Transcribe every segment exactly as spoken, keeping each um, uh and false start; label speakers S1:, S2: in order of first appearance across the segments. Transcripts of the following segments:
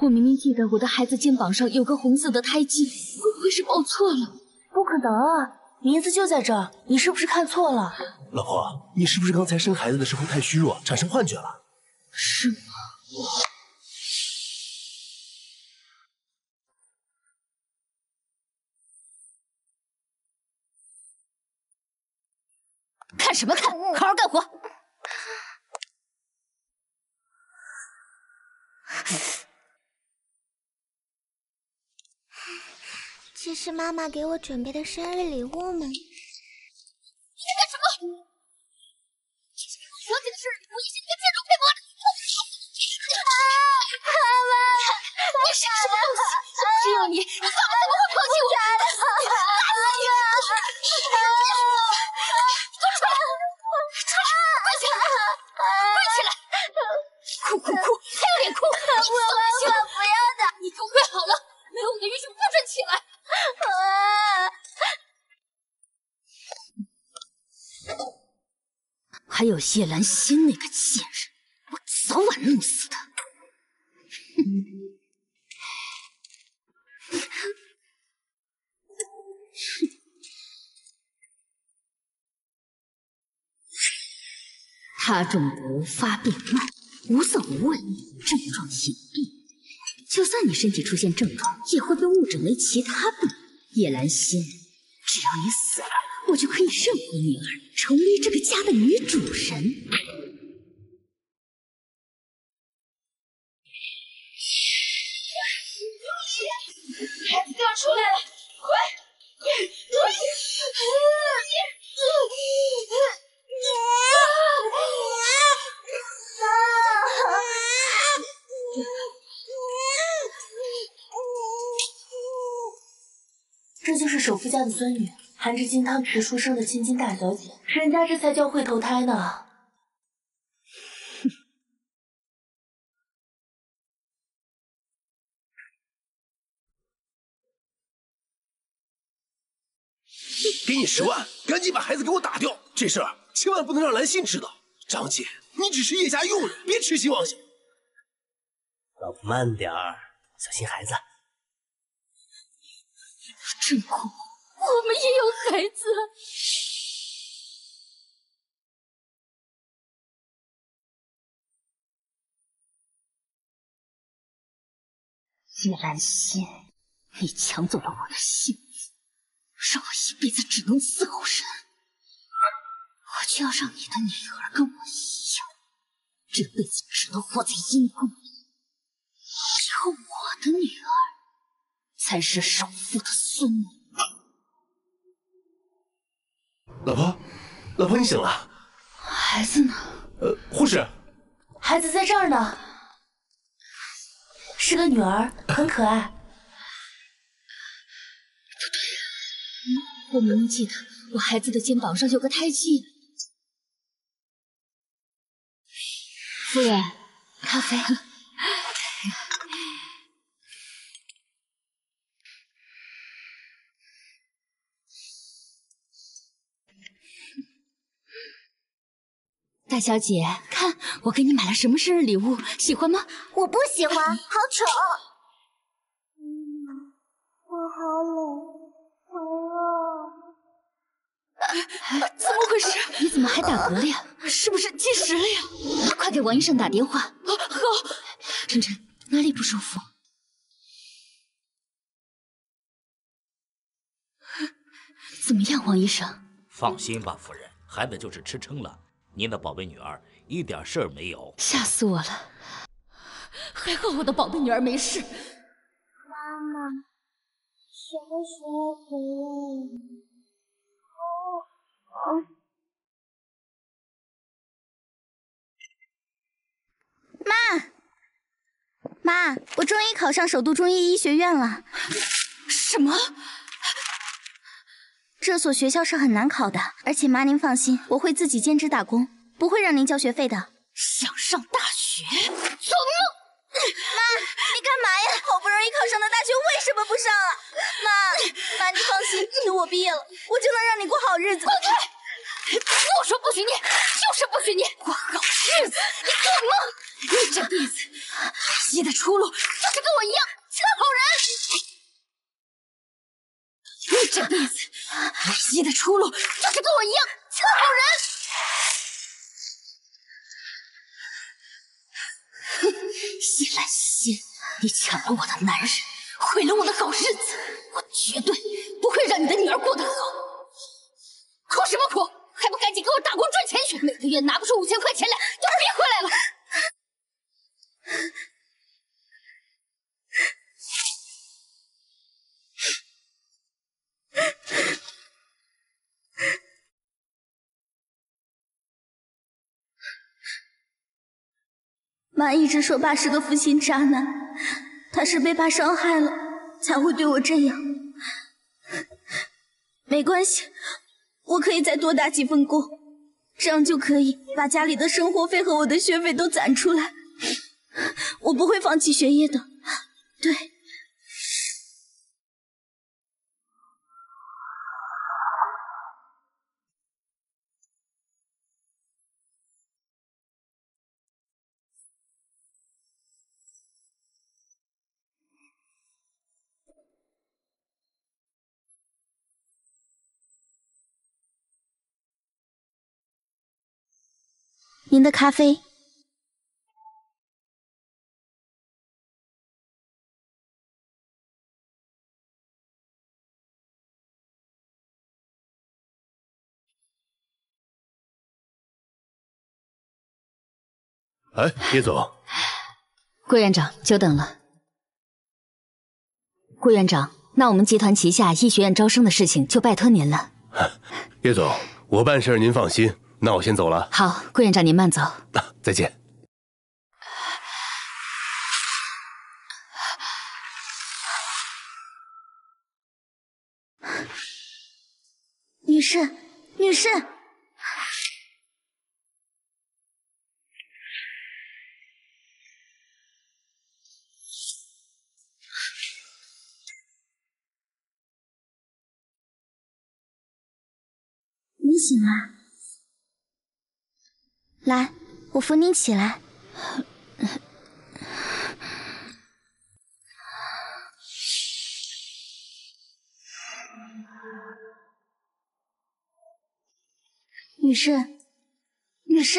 S1: 我明明记得我的孩子肩膀上有个红色的胎记，会不会是报错了？
S2: 不可能啊，名字就在这儿，你是不是看错了？
S3: 老婆，你是不是刚才生孩子的时候太虚弱，产生幻觉了？
S1: 是吗？看什么看？好好干活！
S4: 这是妈妈给我准备的生日礼物吗？
S1: 你干什么？这是给我小姐的生日礼物，也是你跟建筑配合的。
S4: 妈妈，
S1: 你是个什么东西？只有你，你爸爸怎么会抛弃我？打死你！给我出来！出来！跪起来！跪起来！哭哭哭！还有脸哭？你疯了行？
S4: 不要的！
S1: 你给我跪好了！没有我的允许，不准起来！还有叶兰心那个贱人，我早晚弄死他！他中毒发病慢，无色无味，症状隐蔽。就算你身体出现症状，也会被误诊为其他病。叶兰心，只要你死了，我就可以认回女儿，成为这个家的女主人。
S5: 孩子掉出来了，快快快！
S2: 这就是首富家的孙女，含着金汤匙出生的千金大小姐，人家这才叫会投胎呢。
S3: 给你十万，赶紧把孩子给我打掉！这事儿千万不能让兰心知道。张姐，你只是叶家佣人，别痴心妄想。
S6: 老婆慢点儿，小心孩子。
S1: 真苦，我们也有孩子。叶兰心，你抢走了我的幸福，让我一辈子只能伺候人，我就要让你的女儿跟我一样，这辈子只能活在阴宫里。以后我的女儿才是首富的孙女。
S3: 老婆，老婆，你醒了？
S1: 孩子呢？
S3: 呃，护士，
S2: 孩子在这儿呢，是个女儿，很可爱。
S1: 不对呀，我明明记得我孩子的肩膀上有个胎记。夫人，咖啡。大小姐，看我给你买了什么生日礼物，喜欢吗？
S4: 我不喜欢，好丑。嗯，我好冷，好
S1: 饿。怎么回事？你怎么还打嗝了呀？是不是积食了呀？快给王医生打电话。好。晨晨，哪里不舒服？怎么样，王医生？
S7: 放心吧，夫人，孩子就是吃撑了。您的宝贝女儿一点事儿没有，
S1: 吓死我了！还好我的宝贝女儿没事。
S4: 妈妈，什么时候回来？妈，妈，我终于考上首都中医医学院了。
S1: 什么？
S4: 这所学校是很难考的，而且妈您放心，我会自己兼职打工，不会让您交学费的。
S1: 想上大学？做梦！
S4: 妈，你干嘛呀？好不容易考上的大学，为什么不上啊？妈，妈你放心，等我毕业了，我就能让你过好日子。
S1: 滚开！我说不许你，就是不许你过好日子！你做梦！你这辈子唯一的出路就就是跟我一样伺候人。你这辈子唯一的出路就是跟我一样伺候人。哼，叶兰心，你抢了我的男人，毁了我的好日子，我绝对不会让你的女儿过得好。哭什么哭？还不赶紧给我打工赚钱去！每个月拿不出五千块钱来，就别回来了。
S2: 妈一直说爸是个负心渣男，他是被爸伤害了才会对我这样。没关系，我可以再多打几份工，这样就可以把家里的生活费和我的学费都攒出来。我不会放弃学业的。对。您的咖啡。
S3: 哎，叶总，
S1: 顾院长，久等了。顾院长，那我们集团旗下医学院招生的事情就拜托您了。
S3: 叶总，我办事您放心，那我先走了。
S1: 好，顾院长您慢走。
S3: 啊，再见。
S2: 女士，女士。你醒了，来，我扶你起来。女士，女士，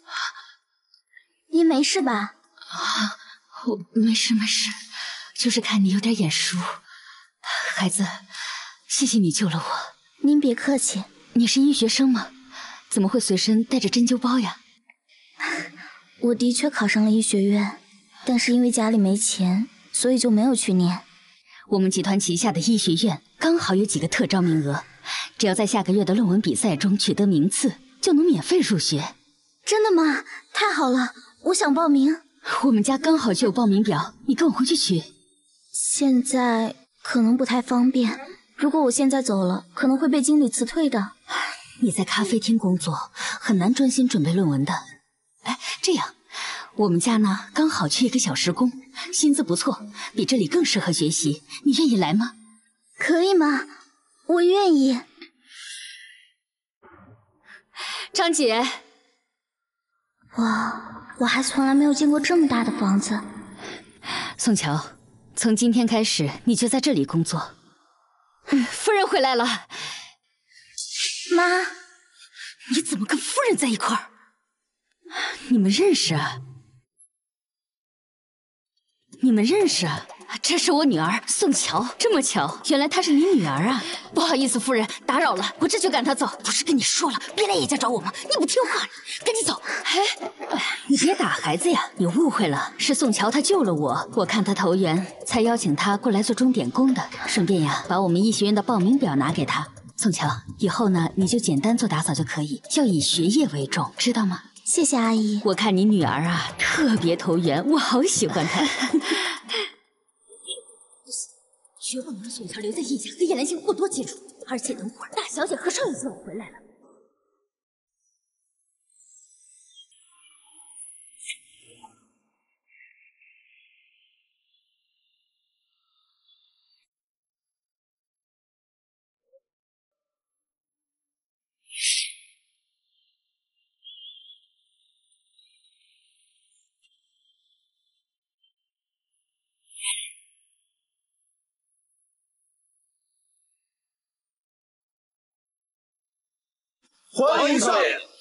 S2: 您没事吧？
S1: 啊，我没事没事，就是看你有点眼熟。孩子，谢谢你救了我。
S2: 您别客气。
S1: 你是医学生吗？怎么会随身带着针灸包呀？
S2: 我的确考上了医学院，但是因为家里没钱，所以就没有去念。
S1: 我们集团旗下的医学院刚好有几个特招名额，只要在下个月的论文比赛中取得名次，就能免费入学。
S2: 真的吗？太好了，我想报名。
S1: 我们家刚好就有报名表，你跟我回去取。
S2: 现在可能不太方便，如果我现在走了，可能会被经理辞退的。
S1: 你在咖啡厅工作，很难专心准备论文的。哎，这样，我们家呢刚好缺一个小时工，薪资不错，比这里更适合学习，你愿意来吗？
S2: 可以吗？我愿意。
S1: 张姐，
S2: 哇，我还从来没有见过这么大的房子。
S1: 宋乔，从今天开始你就在这里工作。嗯，夫人回来了。
S2: 妈，
S1: 你怎么跟夫人在一块儿？你们认识啊？你们认识啊？这是我女儿宋乔，这么巧，原来她是你女儿啊！不好意思，夫人打扰了，我这就赶她走。不是跟你说了，别来叶家找我吗？你不听话，赶紧走！哎，你别打孩子呀，你误会了，是宋乔她救了我，我看她投缘，才邀请她过来做钟点工的，顺便呀，把我们医学院的报名表拿给她。宋乔，以后呢，你就简单做打扫就可以，要以学业为重，知道吗？
S2: 谢谢阿姨。
S1: 我看你女儿啊，特别投缘，我好喜欢她。绝不能让宋乔留在叶家，和叶兰心过多接触。而且等会儿大小姐和少爷就要回来了。
S3: 欢迎少爷。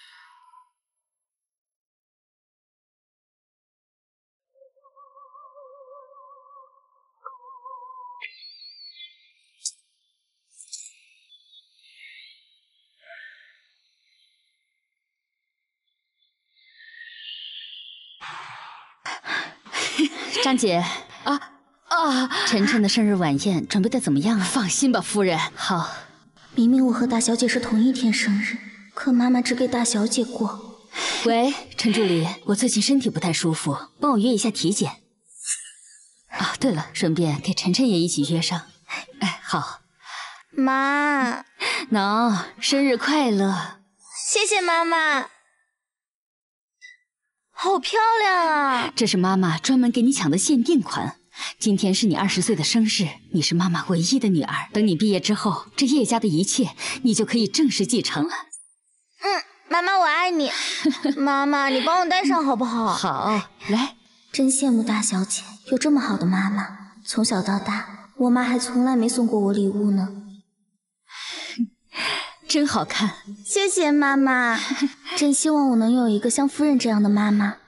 S1: 张姐啊啊！晨晨的生日晚宴准备的怎么样啊？放心吧，夫人。好。
S2: 明明我和大小姐是同一天生日，可妈妈只给大小姐过。
S1: 喂，陈助理，我最近身体不太舒服，帮我约一下体检。啊，对了，顺便给晨晨也一起约上。哎，好。
S4: 妈，
S1: 喏，生日快乐！
S4: 谢谢妈妈。好漂亮啊！
S1: 这是妈妈专门给你抢的限定款。今天是你二十岁的生日，你是妈妈唯一的女儿。等你毕业之后，这叶家的一切你就可以正式继承了。
S4: 嗯，妈妈我爱你。妈妈，你帮我戴上好不好？
S1: 好，来。
S2: 真羡慕大小姐有这么好的妈妈。从小到大，我妈还从来没送过我礼物呢。
S1: 真好看，
S2: 谢谢妈妈。真希望我能有一个像夫人这样的妈妈。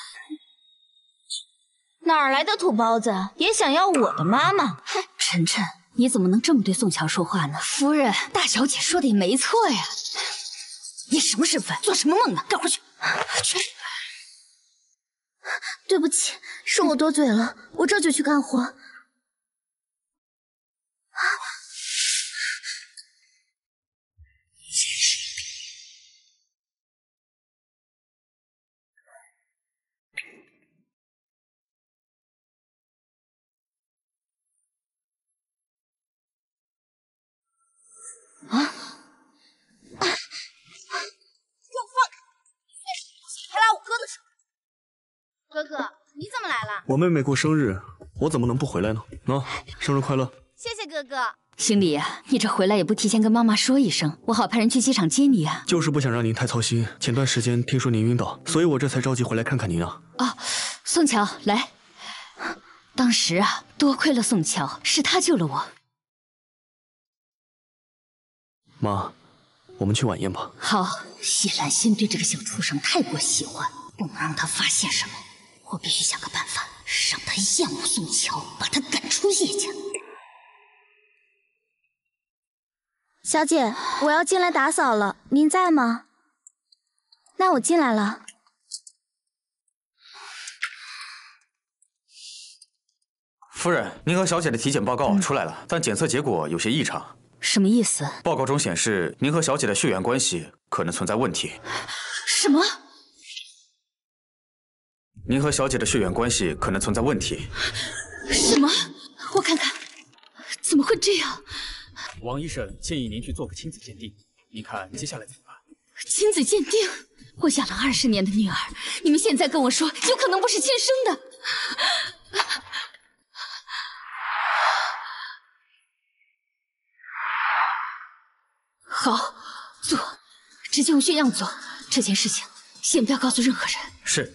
S4: 哪儿来的土包子，也想要我的妈妈？
S1: 哼，晨晨，你怎么能这么对宋乔说话呢？夫人，大小姐说的也没错呀。你什么身份？做什么梦呢？赶快去！去！
S2: 对不起，是我多嘴了，我这就去干活。
S4: 啊！给我放开！还拉我哥的手！哥哥，你怎么来了？
S8: 我妹妹过生日，我怎么能不回来呢？喏，生日快乐！
S4: 谢谢哥哥。
S1: 行礼呀，你这回来也不提前跟妈妈说一声，我好派人去机场接你啊。
S8: 就是不想让您太操心。前段时间听说您晕倒，所以我这才着急回来看看您啊。
S1: 哦，宋乔，来。当时啊，多亏了宋乔，是他救了我。
S8: 妈，我们去晚宴吧。
S1: 好，谢兰心对这个小畜生太过喜欢，不能让他发现什么。我必须想个办法，让他厌恶宋乔，把他赶出叶家。
S2: 小姐，我要进来打扫了，您在吗？那我进来了。
S9: 夫人，您和小姐的体检报告出来了，嗯、但检测结果有些异常。
S1: 什么意思？
S9: 报告中显示，您和小姐的血缘关系可能存在问题。
S1: 什么？
S9: 您和小姐的血缘关系可能存在问题。
S1: 什么？我看看，怎么会这样？
S10: 王医生建议您去做个亲子鉴定，您看接下来怎么办？
S1: 亲子鉴定？我养了二十年的女儿，你们现在跟我说有可能不是亲生的？好，做，直接用血样做。这件事情先不要告诉任何人。
S9: 是。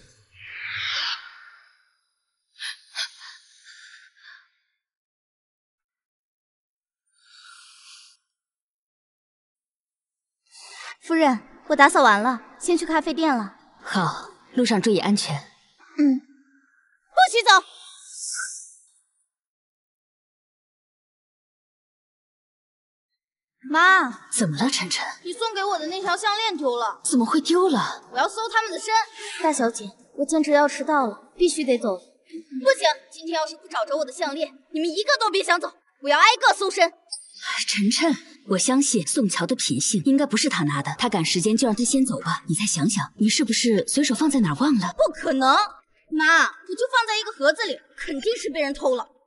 S2: 夫人，我打扫完了，先去咖啡店了。
S1: 好，路上注意安全。
S2: 嗯，
S4: 不许走！妈，
S1: 怎么了，晨晨？
S4: 你送给我的那条项链丢了。
S1: 怎么会丢了？
S4: 我要搜他们的身。
S2: 大小姐，我坚持要迟到了，必须得走。
S4: 不行，今天要是不找着我的项链，你们一个都别想走。我要挨个搜身。
S1: 晨晨，我相信宋乔的品性应该不是他拿的，他赶时间就让他先走吧。你再想想，你是不是随手放在哪儿忘了？
S4: 不可能，妈，我就放在一个盒子里，肯定是被人偷了。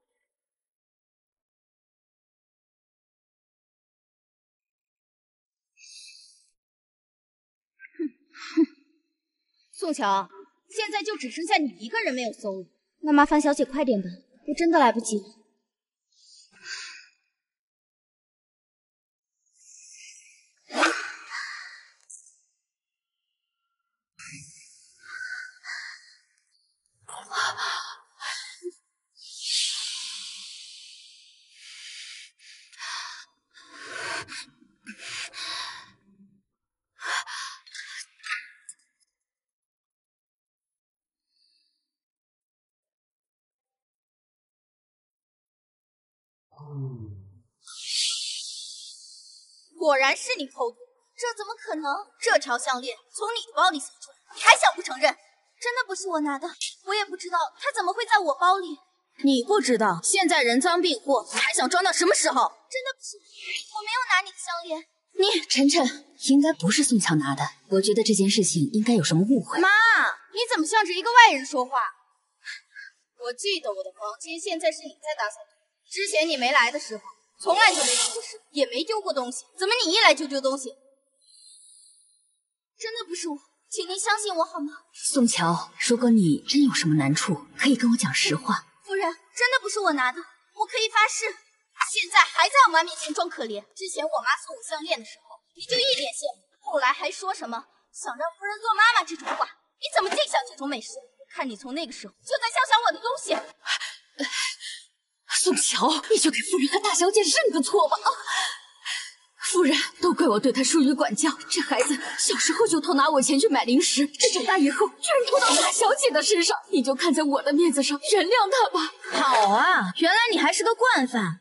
S4: 哼哼，宋乔，现在就只剩下你一个人没有搜了，
S2: 那麻烦小姐快点吧，我真的来不及了。
S4: 果然是你偷的，这怎么可能？这条项链从你的包里搜出来，你还想不承认？真的不是我拿的，我也不知道它怎么会在我包里。
S2: 你不知道，现在人赃并获，你还想装到什么时候？
S4: 真的不是，我没有拿你的项链。
S2: 你
S1: 晨晨，应该不是宋乔拿的，我觉得这件事情应该有什么误会。
S4: 妈，你怎么向着一个外人说话？我记得我的房间现在是你在打扫，之前你没来的时候，从来就没出过事，也没丢过东西，怎么你一来就丢东西？真的不是我，请您相信我好吗？
S1: 宋乔，如果你真有什么难处，可以跟我讲实话。
S4: 夫人，真的不是我拿的，我可以发誓。现在还在我妈面前装可怜。之前我妈送我项链的时候，你就一脸羡慕，后来还说什么想让夫人做妈妈这种话，你怎么净想这种美事？看你从那个时候就在肖想我的东西。
S1: 宋乔，你就给夫人和大小姐认个错吧！啊，夫人，都怪我对她疏于管教。这孩子小时候就偷拿我钱去买零食，这长大以后居然偷到大小姐的身上，你就看在我的面子上原谅他吧。
S2: 好啊，原来你还是个惯犯。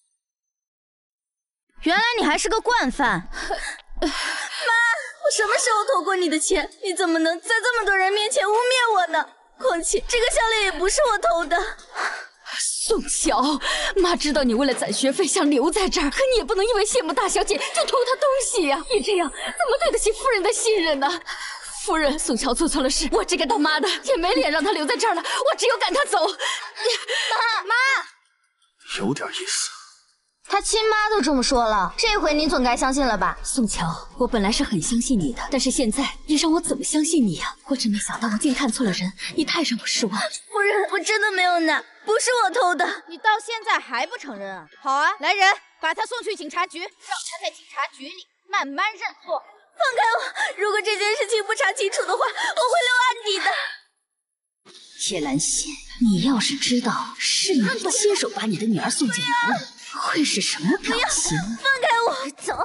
S2: 原来你还是个惯犯。妈，我什么时候偷过你的钱？你怎么能在这么多人面前污蔑我呢？况且这个项链也不是我偷的。
S1: 宋乔，妈知道你为了攒学费想留在这儿，可你也不能因为羡慕大小姐就偷她东西呀、啊！你这样怎么对得起夫人的信任呢？夫人，宋乔做错了事，我这个当妈的也没脸让她留在这儿了，我只有赶她走。
S4: 妈妈，
S8: 有点意思。
S2: 他亲妈都这么说了，这回你总该相信了吧？
S1: 宋乔，我本来是很相信你的，但是现在你让我怎么相信你呀、啊？我真没想到我竟看错了人，你太让我失望了。
S2: 夫人，我真的没有拿，不是我偷的。
S4: 你到现在还不承认啊？好啊，来人，把他送去警察局，让他在警察局里慢慢认错。
S2: 放开我！如果这件事情不查清楚的话，我会留案底的。
S1: 叶兰心，你要是知道是你亲手把你的女儿送进牢里，会是什么表情？
S2: 放开我！
S1: 走。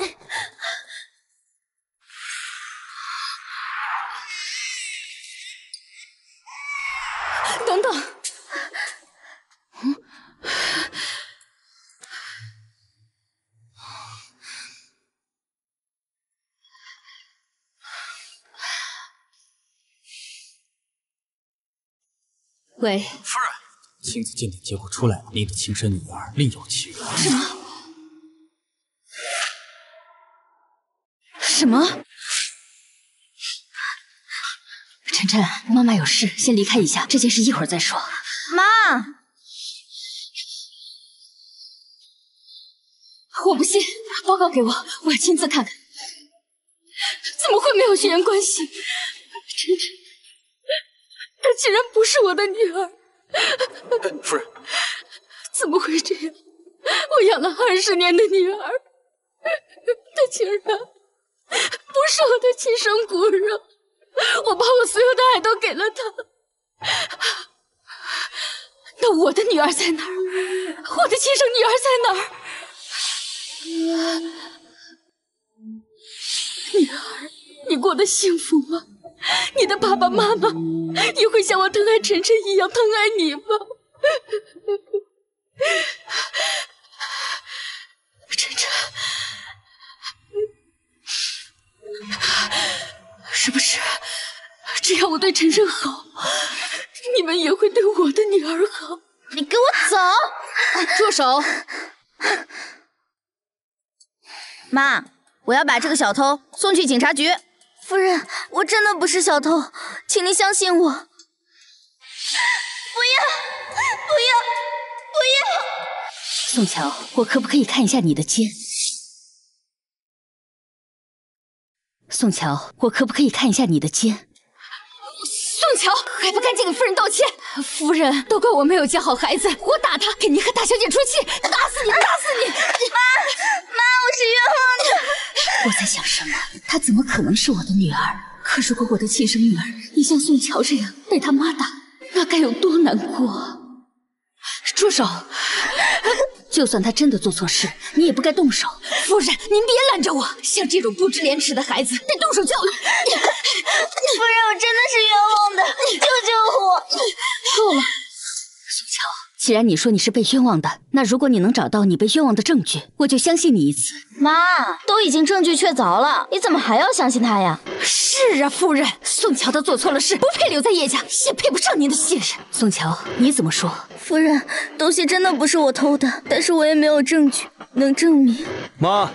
S1: 等等。嗯。喂，
S10: 夫人，亲子鉴定结果出来了，你的亲生女儿另有其人。
S1: 什么？什么？晨晨，妈妈有事，先离开一下，这件事一会儿再说。
S2: 妈，
S1: 我不信，报告给我，我要亲自看看。怎么会没有血缘关系？晨晨。她竟然不是我的女儿！
S10: 夫人，
S1: 怎么会这样？我养了二十年的女儿，她竟然不是我的亲生骨肉！我把我所有的爱都给了她，那我的女儿在哪儿？我的亲生女儿在哪儿？女儿，你过得幸福吗？你的爸爸妈妈也会像我疼爱晨晨一样疼爱你吗？晨晨，是不是只要我对晨晨好，你们也会对我的女儿好？
S2: 你给我走！
S1: 住手！
S2: 妈，我要把这个小偷送去警察局。夫人，我真的不是小偷，请您相信我。不要！不要！不要！
S1: 宋乔，我可不可以看一下你的肩？宋乔，我可不可以看一下你的肩？宋乔，还不赶紧给夫人道歉！夫人，都怪我没有教好孩子，我打他，给您和大小姐出气，打死你，打死你！
S2: 妈，妈，我是冤枉的。
S1: 我在想什么？她怎么可能是我的女儿？可如果我的亲生女儿也像宋乔这样被她妈打，那该有多难过啊！住手！就算她真的做错事，你也不该动手。夫人，您别拦着我！像这种不知廉耻的孩子，得动手教育。
S2: 夫人，我真的是冤枉的，救救我！
S1: 够了，宋乔， 既然你说你是被冤枉的，那如果你能找到你被冤枉的证据，我就相信你一次。
S2: 妈，都已经证据确凿了，你怎么还要相信他呀？
S1: 是啊，夫人，宋乔他做错了事，不配留在叶家，也配不上您的信任。宋乔，你怎么说？
S2: 夫人，东西真的不是我偷的，但是我也没有证据能证明。
S8: 妈，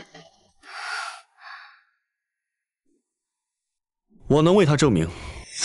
S8: 我能为他证明。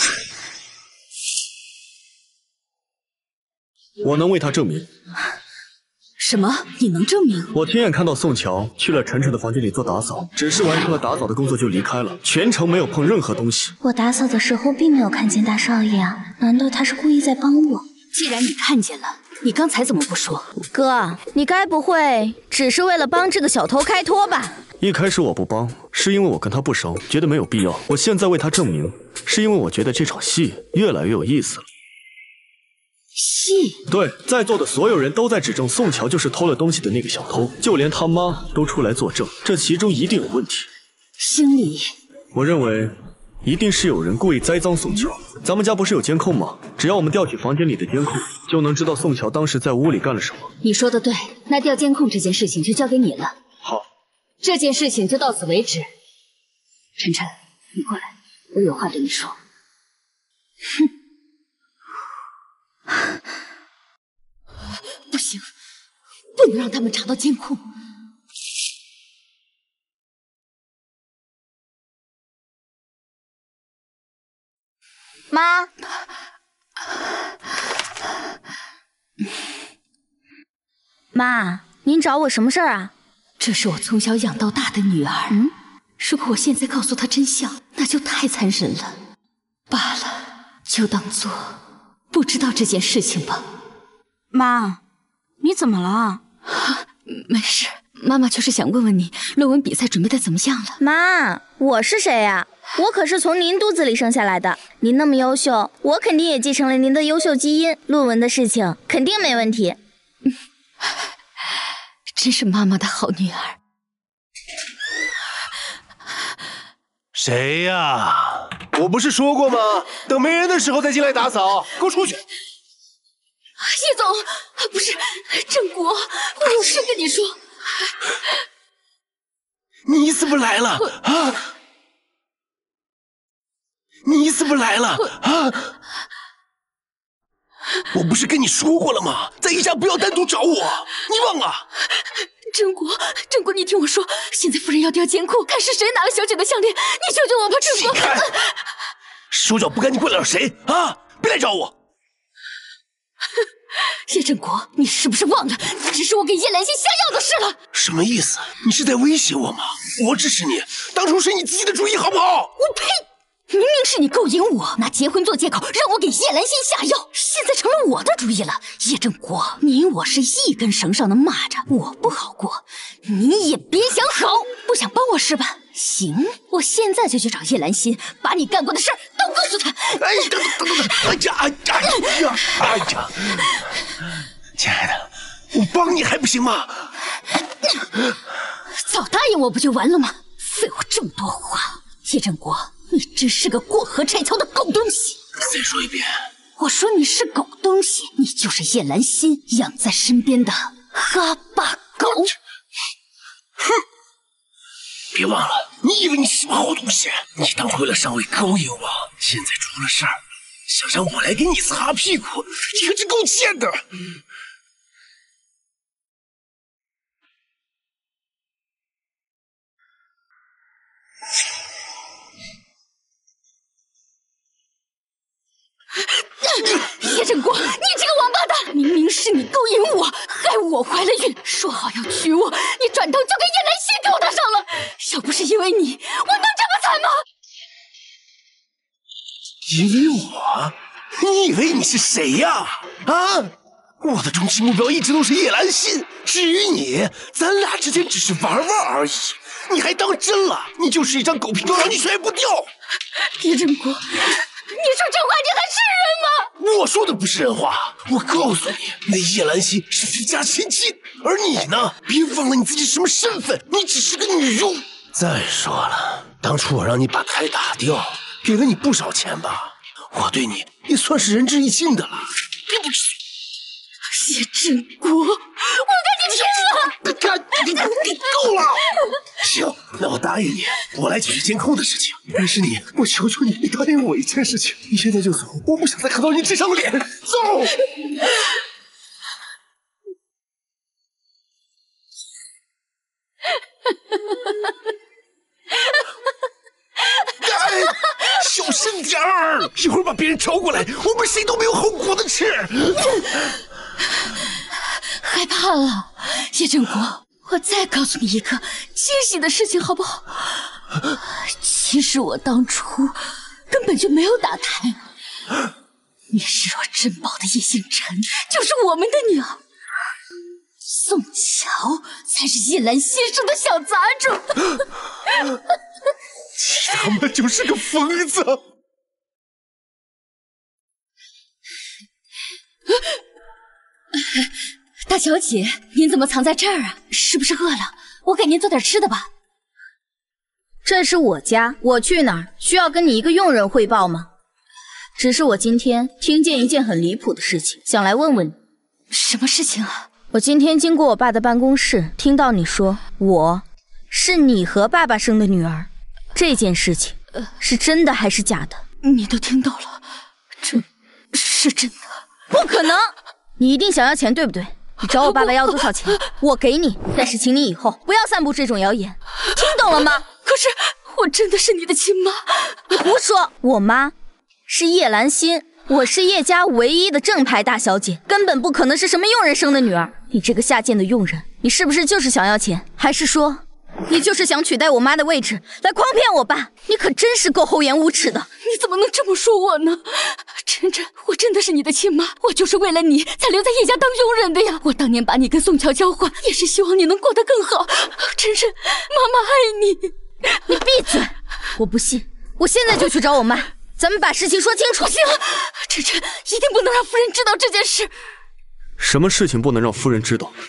S8: 我能为他证明。
S1: 什么？你能证明？
S8: 我亲眼看到宋乔去了晨晨的房间里做打扫，只是完成了打扫的工作就离开了，全程没有碰任何东西。
S2: 我打扫的时候并没有看见大少爷啊，难道他是故意在帮我？
S1: 既然你看见了，你刚才怎么不说？
S2: 哥，你该不会只是为了帮这个小偷开脱吧？
S8: 一开始我不帮，是因为我跟他不熟，觉得没有必要。我现在为他证明，是因为我觉得这场戏越来越有意思了。
S1: 戏
S8: 对，在座的所有人都在指证宋乔就是偷了东西的那个小偷，就连他妈都出来作证，这其中一定有问题。
S1: 经理，
S8: 我认为一定是有人故意栽赃宋乔。咱们家不是有监控吗？只要我们调取房间里的监控，就能知道宋乔当时在屋里干了什么。
S1: 你说的对，那调监控这件事情就交给你了。
S8: 好，
S1: 这件事情就到此为止。晨晨，你过来，我有话对你说。哼。 不行，不能让他们查到监控。
S2: 妈，妈，您找我什么事儿啊？
S1: 这是我从小养到大的女儿。嗯，如果我现在告诉她真相，那就太残忍了。罢了，就当做不知道这件事情吧。
S2: 妈，你怎么了？
S1: 啊，没事，妈妈就是想问问你，论文比赛准备的怎么样了？
S2: 妈，我是谁呀？我可是从您肚子里生下来的。您那么优秀，我肯定也继承了您的优秀基因。论文的事情肯定没问题。
S1: 嗯，真是妈妈的好女儿。
S3: 谁呀？我不是说过吗？等没人的时候再进来打扫。给我出去！
S1: 叶总，不是郑国，我有事跟你说。
S3: 你怎么来了啊？你怎么来了啊？我不是跟你说过了吗？在叶家不要单独找我，你忘了？
S1: 郑国，郑国，你听我说，现在夫人要调监控，看是谁拿了小姐的项链，你救救我吧，郑国！
S3: 你看，手脚不干净怪了谁啊？别来找我！
S1: 叶振国，你是不是忘了，这是我给叶兰心下药的事了？
S3: 什么意思？你是在威胁我吗？我支持你，当初是你自己的主意，好不好？
S1: 我呸！明明是你勾引我，拿结婚做借口让我给叶兰心下药，现在成了我的主意了。叶振国，你我是一根绳上的蚂蚱，我不好过，你也别想好。不想帮我是吧？行，我现在就去找叶兰心，把你干过的事儿都告诉他。
S3: 哎，等等等等，哎呀哎呀哎呀！亲爱的，我帮你还不行吗？
S1: 早答应我不就完了吗？废话这么多话，叶振国。你真是个过河拆桥的狗东西！
S3: 再说一遍，
S1: 我说你是狗东西，你就是叶兰心养在身边的哈巴狗。
S3: 哼！别忘了，你以为你是什么好东西？你当初为了上位勾引我，现在出了事儿，想让我来给你擦屁股，你可真够贱的！
S1: 叶振国，你这个王八蛋！明明是你勾引我，害我怀了孕，说好要娶我，你转头就跟叶兰心勾搭上了。要不是因为你，我能这么惨吗？
S3: 因为我？你以为你是谁呀？啊！我的终极目标一直都是叶兰心，至于你，咱俩之间只是玩玩而已。你还当真了？你就是一张狗皮膏药，你甩不掉。
S1: 叶振国，你说这话你还是人吗？
S3: 我说的不是人话，我告诉你，那叶兰心是徐家千金，而你呢，别忘了你自己什么身份，你只是个女佣。再说了，当初我让你把胎打掉，给了你不少钱吧，我对你也算是仁至义尽的了。对不起。
S1: 叶振国，我跟你拼了！
S3: 你看，你你够了！行，那我答应你，我来解决监控的事情。但是你，我求求你，你答应我一件事情，你现在就走，我不想再看到你这张脸。走！哎，小声点儿，一会儿把别人招过来，我们谁都没有好果子吃。
S1: 害怕了，叶振国，我再告诉你一个惊喜的事情，好不好？其实我当初根本就没有打胎，你视若珍宝的叶星辰就是我们的女儿，宋乔才是叶兰先生的小杂种。
S3: 你他妈就是个疯子！
S1: 大小姐，您怎么藏在这儿啊？是不是饿了？我给您做点吃的吧。
S2: 这是我家，我去哪儿需要跟你一个佣人汇报吗？只是我今天听见一件很离谱的事情，想来问问你。
S1: 什么事情啊？
S2: 我今天经过我爸的办公室，听到你说我是你和爸爸生的女儿，这件事情是真的还是假的？
S1: 你都听到了，这是真的。
S2: 不可能！你一定想要钱，对不对？你找我爸爸要多少钱，我给你。但是请你以后不要散布这种谣言，听懂了吗？
S1: 可是我真的是你的亲妈。
S2: 你胡说！我妈是叶兰心，我是叶家唯一的正牌大小姐，根本不可能是什么佣人生的女儿。你这个下贱的佣人，你是不是就是想要钱？还是说你就是想取代我妈的位置来诓骗我爸？你可真是够厚颜无耻的！
S1: 你怎么能这么说我呢？晨晨，我真的是你的亲妈，我就是为了你才留在叶家当佣人的呀。我当年把你跟宋乔交换，也是希望你能过得更好。晨晨，妈妈爱你。
S2: 你闭嘴！我不信，我现在就去找我妈，咱们把事情说清楚。
S1: 不行，晨晨，一定不能让夫人知道这件事。
S8: 什么事情不能让夫人知道？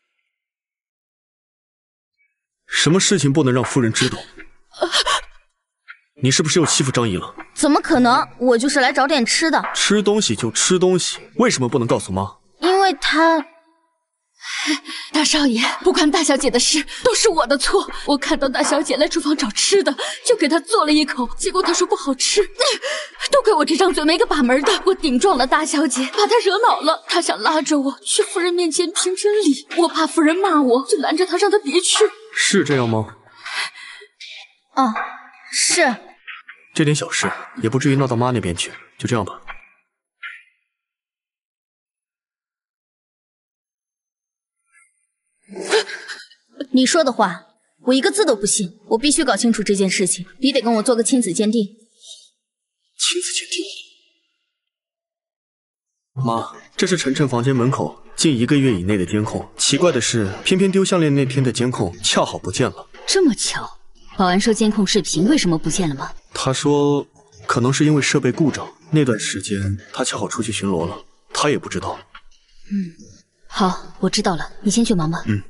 S8: 什么事情不能让夫人知道？你是不是又欺负张姨了？
S2: 怎么可能？我就是来找点吃的。
S8: 吃东西就吃东西，为什么不能告诉妈？
S2: 因为她……
S1: 大少爷，不关大小姐的事，都是我的错。我看到大小姐来厨房找吃的，就给她做了一口，结果她说不好吃，都怪我这张嘴没个把门的。我顶撞了大小姐，把她惹恼了。她想拉着我去夫人面前评评理，我怕夫人骂我，就拦着她，让她别去。
S8: 是这样吗？
S2: 哦，是。
S8: 这点小事也不至于闹到妈那边去，就这样吧。
S2: 你说的话，我一个字都不信。我必须搞清楚这件事情，你得跟我做个亲子鉴定。
S8: 亲子鉴定？妈，这是晨晨房间门口近一个月以内的监控。奇怪的是，偏偏丢项链那天的监控恰好不见了。
S1: 这么巧？保安说监控视频为什么不见了吗？
S8: 他说，可能是因为设备故障。那段时间他恰好出去巡逻了，他也不知道。
S1: 嗯，好，我知道了，你先去忙吧。
S8: 嗯。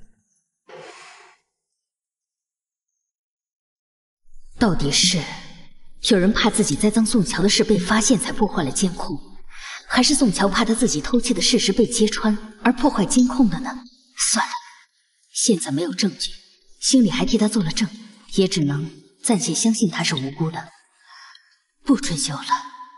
S1: 到底是有人怕自己栽赃宋乔的事被发现才破坏了监控，还是宋乔怕他自己偷窃的事实被揭穿而破坏监控的呢？算了，现在没有证据，心里还替他做了证，也只能暂且相信他是无辜的，不追究了。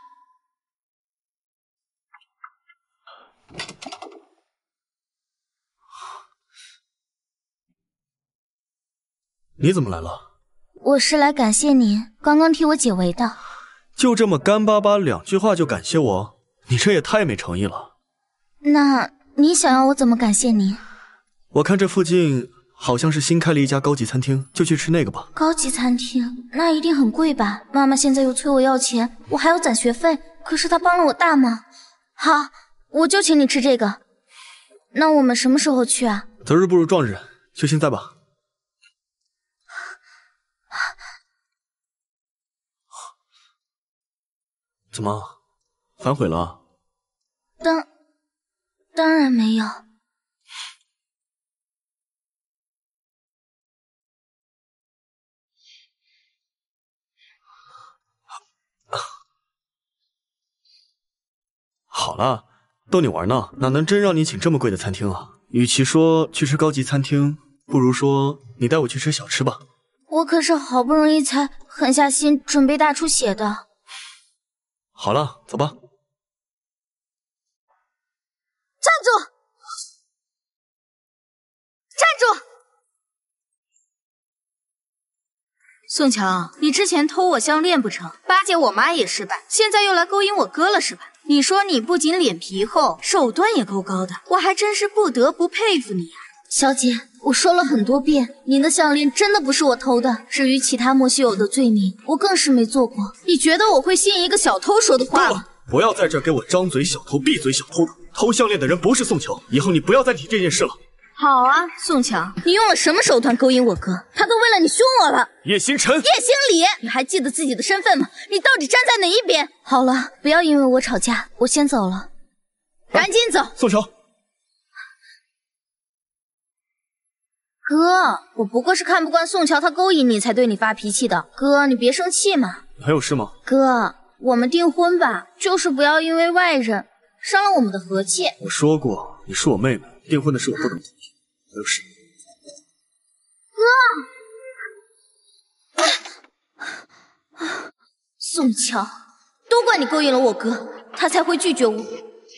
S8: 你怎么来了？
S2: 我是来感谢您刚刚替我解围的。
S8: 就这么干巴巴两句话就感谢我？你这也太没诚意了。
S2: 那你想要我怎么感谢您？
S8: 我看这附近好像是新开了一家高级餐厅，就去吃那个吧。
S2: 高级餐厅那一定很贵吧？妈妈现在又催我要钱，我还要攒学费，可是她帮了我大忙。好，我就请你吃这个。那我们什么时候去啊？
S8: 择日不如撞日，就现在吧。怎么，反悔了？
S2: 当当然没有。
S8: 好了， 逗你玩呢，哪能真让你请这么贵的餐厅啊？与其说去吃高级餐厅，不如说你带我去吃小吃吧。
S2: 我可是好不容易才狠下心准备大出血的。
S8: 好了，走吧。
S2: 站住！站住！宋乔，你之前偷我项链不成，巴结我妈也失败，现在又来勾引我哥了是吧？你说你不仅脸皮厚，手段也够高的，我还真是不得不佩服你啊。小姐，我说了很多遍，您的项链真的不是我偷的。至于其他莫须有的罪名，我更是没做过。你觉得我会信一个小偷说的话吗？
S8: 不要在这儿给我张嘴小偷闭嘴小偷的，偷项链的人不是宋乔，以后你不要再提这件事了。
S2: 好啊，宋乔，你用了什么手段勾引我哥？他都为了你凶我了。
S8: 叶星辰，
S2: 叶星礼，你还记得自己的身份吗？你到底站在哪一边？好了，不要因为我吵架，我先走了。赶紧走。
S8: 宋乔，
S2: 哥，我不过是看不惯宋乔他勾引你才对你发脾气的。哥，你别生气嘛。
S8: 还有事吗？
S2: 哥，我们订婚吧，就是不要因为外人伤了我们的和气。
S8: 我说过，你是我妹妹，订婚的事我不能进去。还有事。
S2: 哥，宋乔，都怪你勾引了我哥，他才会拒绝我。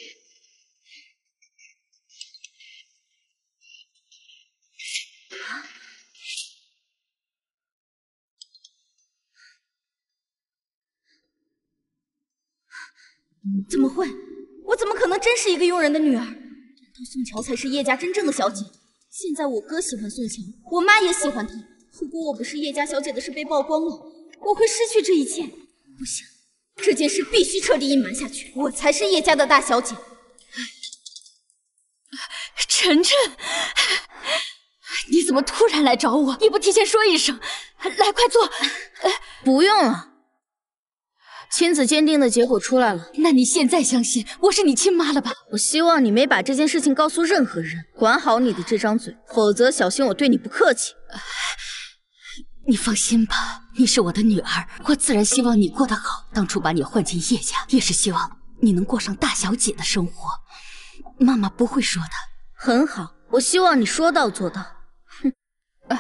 S2: 怎么会？我怎么可能真是一个佣人的女儿？难道宋乔才是叶家真正的小姐？现在我哥喜欢宋乔，我妈也喜欢她。如果我不是叶家小姐的事被曝光了，我会失去这一切。不行，这件事必须彻底隐瞒下去。我才是叶家的大小姐。
S1: 晨晨，你怎么突然来找我？也不提前说一声。来，快坐。
S2: 不用了。亲子鉴定的结果出来了，
S1: 那你现在相信我是你亲妈了吧？
S2: 我希望你没把这件事情告诉任何人，管好你的这张嘴，否则小心我对你不客气。
S1: 你放心吧，你是我的女儿，我自然希望你过得好。当初把你换进叶家，也是希望你能过上大小姐的生活。妈妈不会说的。
S2: 很好，我希望你说到做到。哼。呃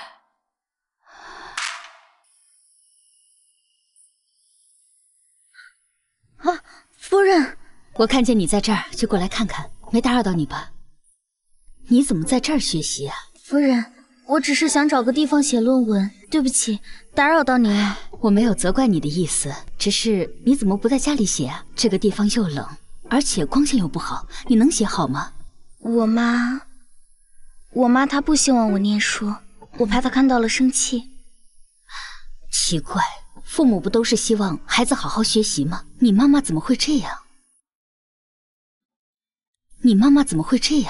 S2: 啊，夫人，
S1: 我看见你在这儿，就过来看看，没打扰到你吧？你怎么在这儿学习啊？
S2: 夫人，我只是想找个地方写论文，对不起，打扰到您了。
S1: 我没有责怪你的意思，只是你怎么不在家里写啊？这个地方又冷，而且光线又不好，你能写好吗？
S2: 我妈，我妈她不希望我念书，我怕她看到了生气。
S1: 奇怪。父母不都是希望孩子好好学习吗？你妈妈怎么会这样？你妈妈怎么会这样？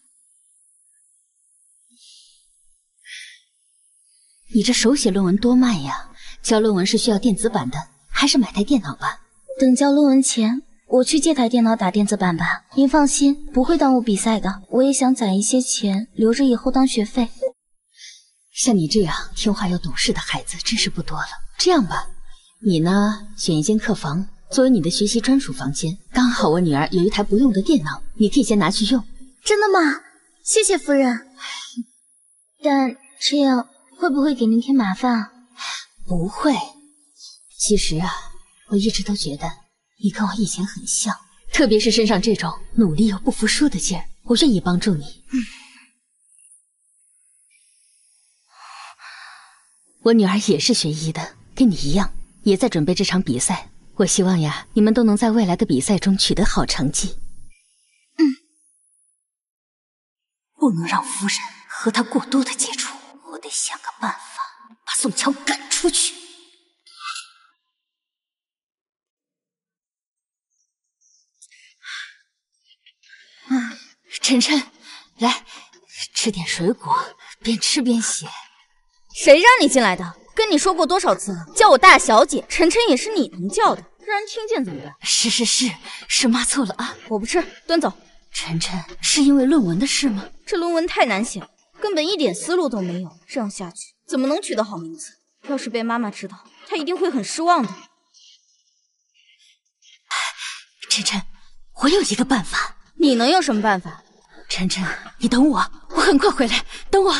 S1: 你这手写论文多慢呀！交论文是需要电子版的，还是买台电脑吧？
S2: 等交论文前，我去借台电脑打电子版吧。您放心，不会耽误比赛的。我也想攒一些钱，留着以后当学费。
S1: 像你这样听话又懂事的孩子真是不多了。这样吧，你呢选一间客房作为你的学习专属房间，刚好我女儿有一台不用的电脑，你可以先拿去用。
S2: 真的吗？谢谢夫人。但这样会不会给您添麻烦啊？
S1: 不会。其实啊，我一直都觉得你跟我以前很像，特别是身上这种努力又不服输的劲儿，我愿意帮助你。嗯。我女儿也是学医的，跟你一样，也在准备这场比赛。我希望呀，你们都能在未来的比赛中取得好成绩。
S2: 嗯，
S1: 不能让夫人和他过多的接触，我得想个办法把宋乔赶出去。
S2: 啊，
S1: 晨晨，来吃点水果，边吃边写。
S2: 谁让你进来的？跟你说过多少次了，叫我大小姐，晨晨也是你能叫的，让人听见怎么办？
S1: 是是是，是妈错了啊！
S2: 我不吃，端走。
S1: 晨晨，是因为论文的事吗？
S2: 这论文太难写了，根本一点思路都没有，这样下去怎么能取得好名次？要是被妈妈知道，她一定会很失望的。
S1: 晨晨， 我有一个办法。
S2: 你能有什么办法？
S1: 晨晨，你等我，我很快回来，等我。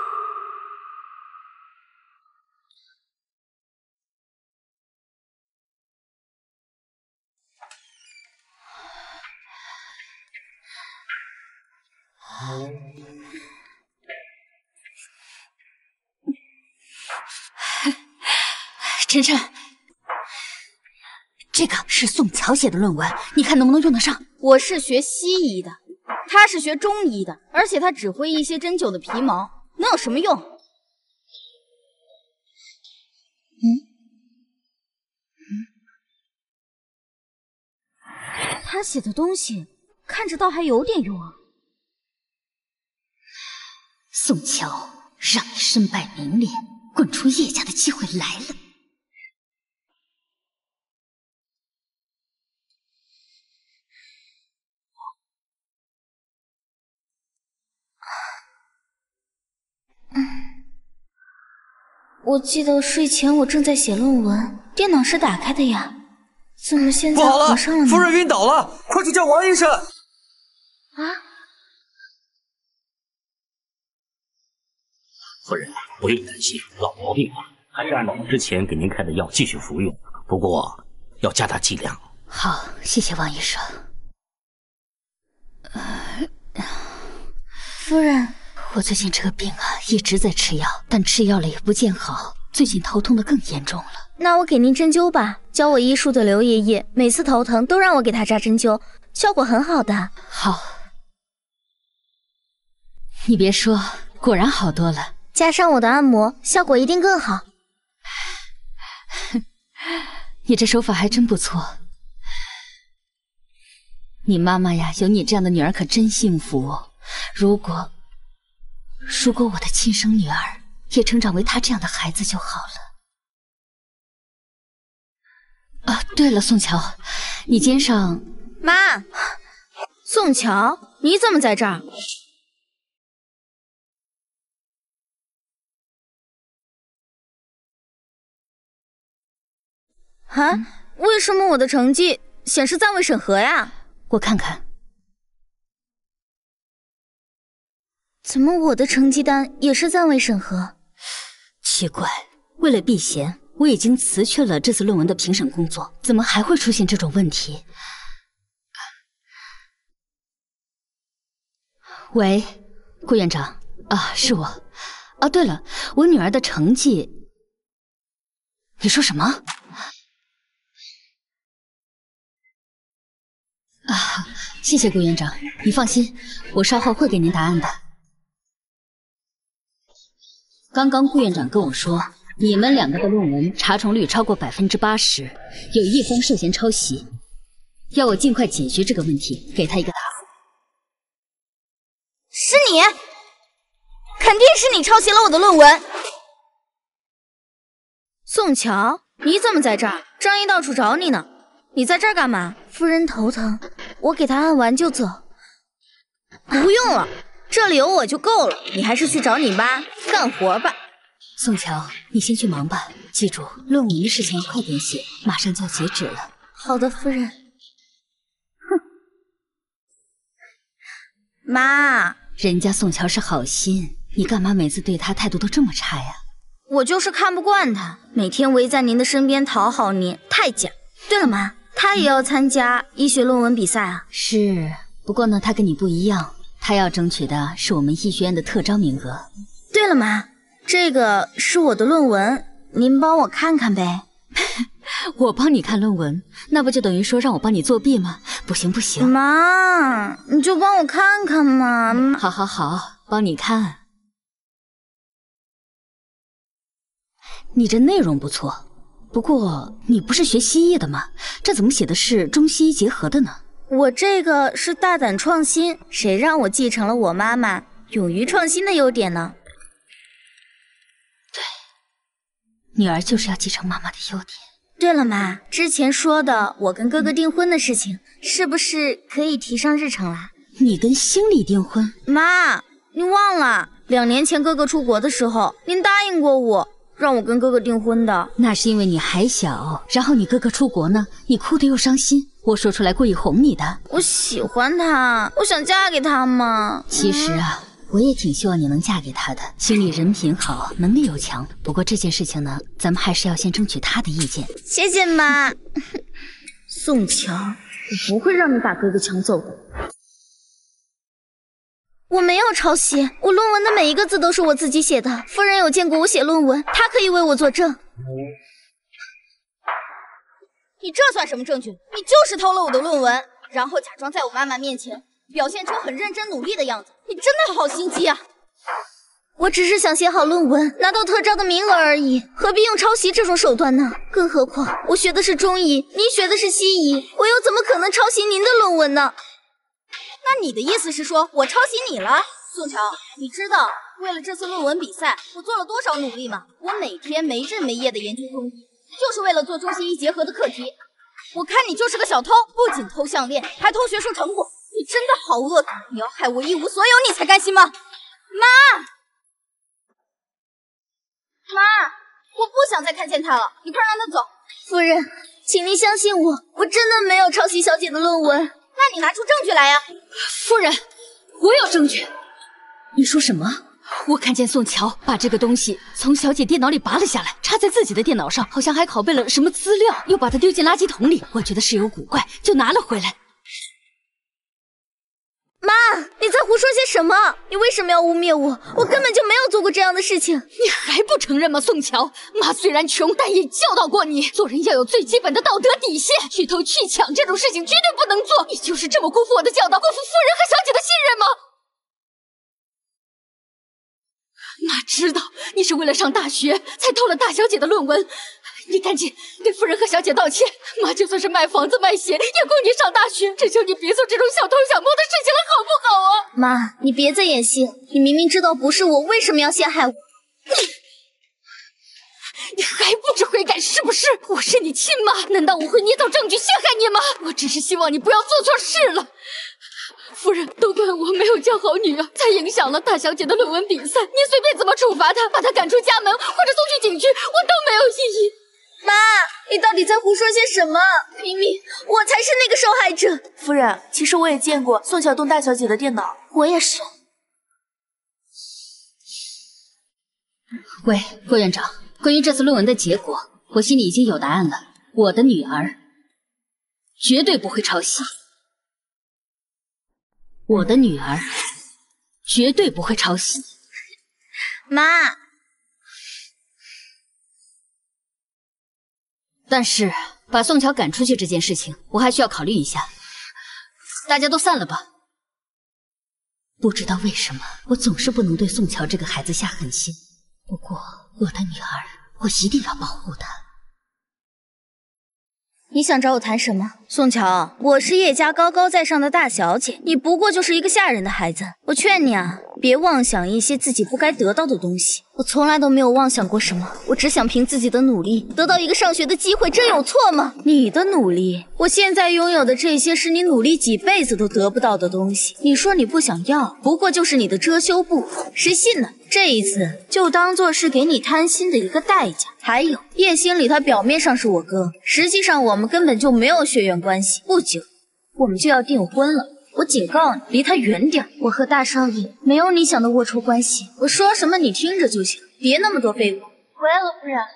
S1: 晨晨，这个是宋乔写的论文，你看能不能用得上？
S2: 我是学西医的，他是学中医的，而且他只会一些针灸的皮毛，能有什么用？
S1: 嗯
S2: 嗯，他写的东西看着倒还有点用啊。
S1: 宋乔，让你身败名裂，滚出叶家的机会来了。
S2: 我记得睡前我正在写论文，电脑是打开的呀，怎么现在合上了呢？
S9: 夫人晕倒了，快去叫王医生！
S2: 啊！
S7: 夫人不用担心，老毛病了，还是按照之前给您开的药继续服用，不过要加大剂量。
S1: 好，谢谢王医生。
S2: 呃，夫人。
S1: 我最近这个病啊，一直在吃药，但吃药了也不见好，最近头痛的更严重了。
S2: 那我给您针灸吧，教我医术的刘爷爷，每次头疼都让我给他扎针灸，效果很好的。
S1: 好，你别说，果然好多了。
S2: 加上我的按摩，效果一定更好。
S1: 你这手法还真不错。你妈妈呀，有你这样的女儿可真幸福哦。如果如果我的亲生女儿也成长为她这样的孩子就好了。啊，对了，宋乔，你肩上……
S2: 妈，宋乔，你怎么在这儿？啊？为什么我的成绩显示暂未审核呀？
S1: 我看看。
S2: 怎么我的成绩单也是暂未审核？
S1: 奇怪，为了避嫌，我已经辞去了这次论文的评审工作，怎么还会出现这种问题？喂，顾院长啊，是我。啊，对了，我女儿的成绩……你说什么？啊，谢谢顾院长，你放心，我稍后会给您答案的。刚刚顾院长跟我说，你们两个的论文查重率超过百分之八十，有一方涉嫌抄袭，要我尽快解决这个问题，给他一个答复。
S2: 是你，肯定是你抄袭了我的论文。宋乔，你怎么在这儿？张一到处找你呢，你在这儿干嘛？夫人头疼，我给她按完就走。不用了。这里有我就够了，你还是去找你妈干活吧。
S1: 宋乔，你先去忙吧，记住论文的事情要快点写，马上就要截止了。
S2: 好的，夫人。哼，妈，
S1: 人家宋乔是好心，你干嘛每次对他态度都这么差呀？
S2: 我就是看不惯他，每天围在您的身边讨好您，太假。对了，妈，他也要参加医学论文比赛啊？
S1: 是，不过呢，他跟你不一样。他要争取的是我们医学院的特招名额。
S2: 对了，妈，这个是我的论文，您帮我看看呗。
S1: 我帮你看论文，那不就等于说让我帮你作弊吗？不行不行，
S2: 妈，你就帮我看看嘛。
S1: 好好好，帮你看。你这内容不错，不过你不是学西医的吗？这怎么写的是中西医结合的呢？
S2: 我这个是大胆创新，谁让我继承了我妈妈勇于创新的优点呢？
S1: 对，女儿就是要继承妈妈的优点。
S2: 对了，妈，之前说的我跟哥哥订婚的事情，是不是可以提上日程啦？
S1: 你跟星里订婚？
S2: 妈，你忘了，两年前哥哥出国的时候，您答应过我， 让我跟哥哥订婚的。
S1: 那是因为你还小，然后你哥哥出国呢，你哭得又伤心，我说出来故意哄你的。
S2: 我喜欢他，我想嫁给他嘛。
S1: 其实啊。嗯我也挺希望你能嫁给他的，心里人品好，能力又强。不过这件事情呢，咱们还是要先争取他的意见。
S2: 谢谢妈。宋乔，我不会让你把哥哥抢走的。我没有抄袭，我论文的每一个字都是我自己写的。夫人有见过我写论文，她可以为我作证。
S4: 你这算什么证据？你就是偷了我的论文，然后假装在我妈妈面前表现出很认真努力的样子。你真的好心机啊！
S2: 我只是想写好论文，拿到特招的名额而已，何必用抄袭这种手段呢？更何况我学的是中医，您学的是西医，我又怎么可能抄袭您的论文呢？
S4: 那你的意思是说我抄袭你了？宋乔，你知道为了这次论文比赛我做了多少努力吗？我每天没日没夜的研究中医，就是为了做中西医结合的课题。我看你就是个小偷，不仅偷项链，还偷学术成果。你真的好恶毒！你要害我一无所有，你才甘心吗？妈，妈，我不想再看见他了，你快让他走。
S2: 夫人，请您相信我，我真的没有抄袭小姐的论文。
S4: 那你拿出证据来呀！
S1: 夫人，我有证据。你说什么？我看见宋乔把这个东西从小姐电脑里拔了下来，插在自己的电脑上，好像还拷贝了什么资料，又把它丢进垃圾桶里。我觉得事有古怪，就拿了回来。
S2: 妈，你在胡说些什么？你为什么要污蔑我？我根本就没有做过这样的事情。
S1: 你还不承认吗，宋乔？妈虽然穷，但也教导过你，做人要有最基本的道德底线。去偷去抢这种事情绝对不能做。你就是这么辜负我的教导，辜负夫人和小姐的信任吗？妈知道你是为了上大学才偷了大小姐的论文，你赶紧对夫人和小姐道歉。妈就算是卖房子卖鞋也供你上大学，只求你别做这种小偷小摸的事情了，好不好啊？
S2: 妈，你别再演戏，你明明知道不是我，为什么要陷害我？
S1: 你还不知悔改是不是？我是你亲妈，难道我会捏造证据陷害你吗？我只是希望你不要做错事了。夫人，都怪我没有教好女儿，才影响了大小姐的论文比赛。您随便怎么处罚她，把她赶出家门或者送去警局，我都没有异议。
S2: 妈，你到底在胡说些什么？明明我才是那个受害者。
S5: 夫人，其实我也见过宋晓东大小姐的电脑，
S2: 我也是。
S1: 喂，副院长，关于这次论文的结果，我心里已经有答案了。我的女儿绝对不会抄袭。我的女儿绝对不会抄袭。
S2: 妈，
S1: 但是把宋乔赶出去这件事情，我还需要考虑一下。大家都散了吧。不知道为什么，我总是不能对宋乔这个孩子下狠心。不过我的女儿，我一定要保护她。
S2: 你想找我谈什么？宋乔，我是叶家高高在上的大小姐，你不过就是一个下人的孩子。我劝你啊，别妄想一些自己不该得到的东西。我从来都没有妄想过什么，我只想凭自己的努力得到一个上学的机会，这有错吗？你的努力，我现在拥有的这些是你努力几辈子都得不到的东西。你说你不想要，不过就是你的遮羞布，谁信呢？这一次就当做是给你贪心的一个代价。还有叶心里，他表面上是我哥，实际上我们根本就没有血缘关系。不久我们就要订婚了，我警告你，离他远点。我和大少爷没有你想的龌龊关系，我说什么你听着就行，别那么多废物。
S5: 回来了，夫人。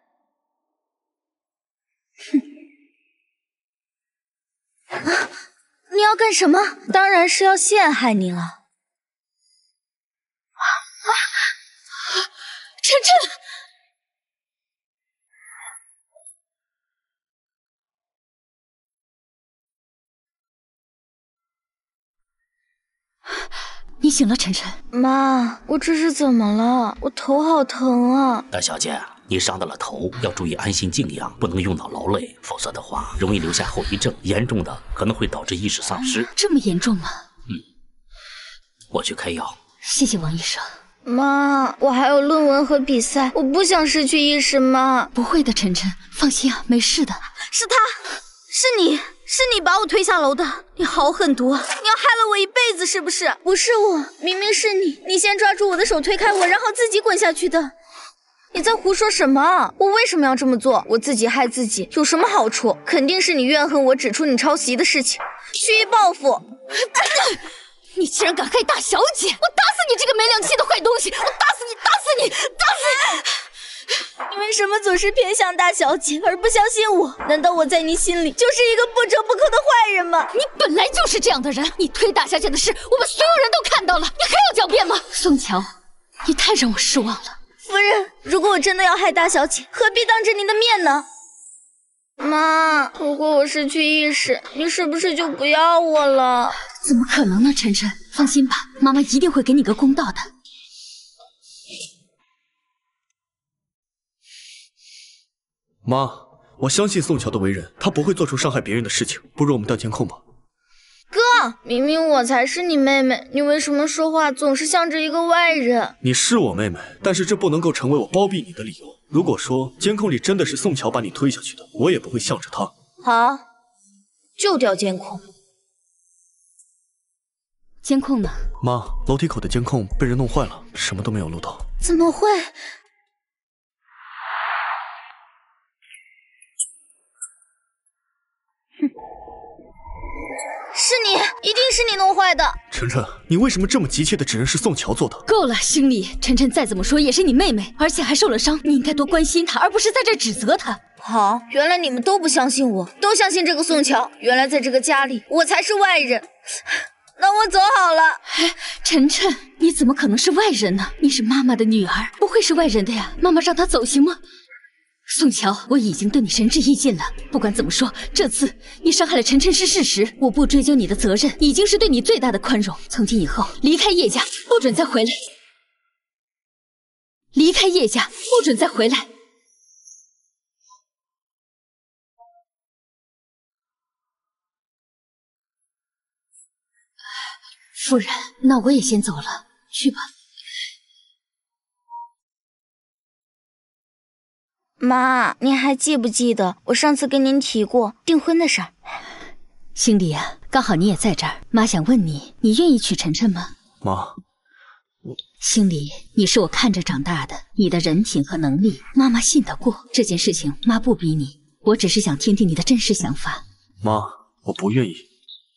S2: 哼，啊，你要干什么？当然是要陷害你了。啊啊！晨晨。
S1: 你醒了，晨晨。
S2: 妈，我这是怎么了？我头好疼啊！
S7: 大小姐，你伤到了头，要注意安心静养，不能用脑劳累，否则的话容易留下后遗症，严重的可能会导致意识丧失。
S1: 这么严重吗？
S7: 嗯，我去开药。
S1: 谢谢王医生。
S2: 妈，我还有论文和比赛，我不想失去意识。妈，
S1: 不会的，晨晨，放心啊，没事的。
S2: 是他，是你。是你把我推下楼的，你好狠毒啊！你要害了我一辈子是不是？不是我，明明是你，你先抓住我的手推开我，然后自己滚下去的。 你在胡说什么？我为什么要这么做？我自己害自己有什么好处？肯定是你怨恨我指出你抄袭的事情，蓄意报复。
S1: 你竟然敢害大小姐！我打死你这个没良心的坏东西！我打死你！打死你！打死
S2: 你！你为什么总是偏向大小姐，而不相信我？难道我在你心里就是一个不折不扣的坏人吗？
S1: 你本来就是这样的人！你推大小姐的事，我们所有人都看到了，你还要狡辩吗？宋乔，你太让我失望了。
S2: 夫人，如果我真的要害大小姐，何必当着您的面呢？妈，如果我失去意识，你是不是就不要我了？
S1: 怎么可能呢，晨晨，放心吧，妈妈一定会给你个公道的。
S8: 妈，我相信宋乔的为人，他不会做出伤害别人的事情。不如我们调监控吧。
S2: 哥，明明我才是你妹妹，你为什么说话总是向着一个外人？
S8: 你是我妹妹，但是这不能够成为我包庇你的理由。如果说监控里真的是宋乔把你推下去的，我也不会向着他。
S2: 好，就调监控。
S1: 监控呢？
S8: 妈，楼梯口的监控被人弄坏了，什么都没有录到。
S2: 怎么会？哼，是你，一定是你弄坏的。
S8: 晨晨，你为什么这么急切的指认是宋乔做的？
S1: 够了，心里，晨晨再怎么说也是你妹妹，而且还受了伤，你应该多关心她，而不是在这指责她。
S2: 好，原来你们都不相信我，都相信这个宋乔。原来在这个家里，我才是外人。那我走好了。
S1: 哎，晨晨，你怎么可能是外人呢？你是妈妈的女儿，不会是外人的呀。妈妈让她走行吗？宋乔，我已经对你仁至义尽了。不管怎么说，这次你伤害了晨晨是事实，我不追究你的责任，已经是对你最大的宽容。从今以后，离开叶家，不准再回来。离开叶家，不准再回来。夫人，那我也先走了，去吧。
S2: 妈，你还记不记得我上次跟您提过订婚的事儿？
S1: 心里啊，刚好你也在这儿，妈想问你，你愿意娶晨晨吗？
S8: 妈，我
S1: 心里，你是我看着长大的，你的人品和能力，妈妈信得过。这件事情，妈不逼你，我只是想听听你的真实想法。
S8: 妈，我不愿意。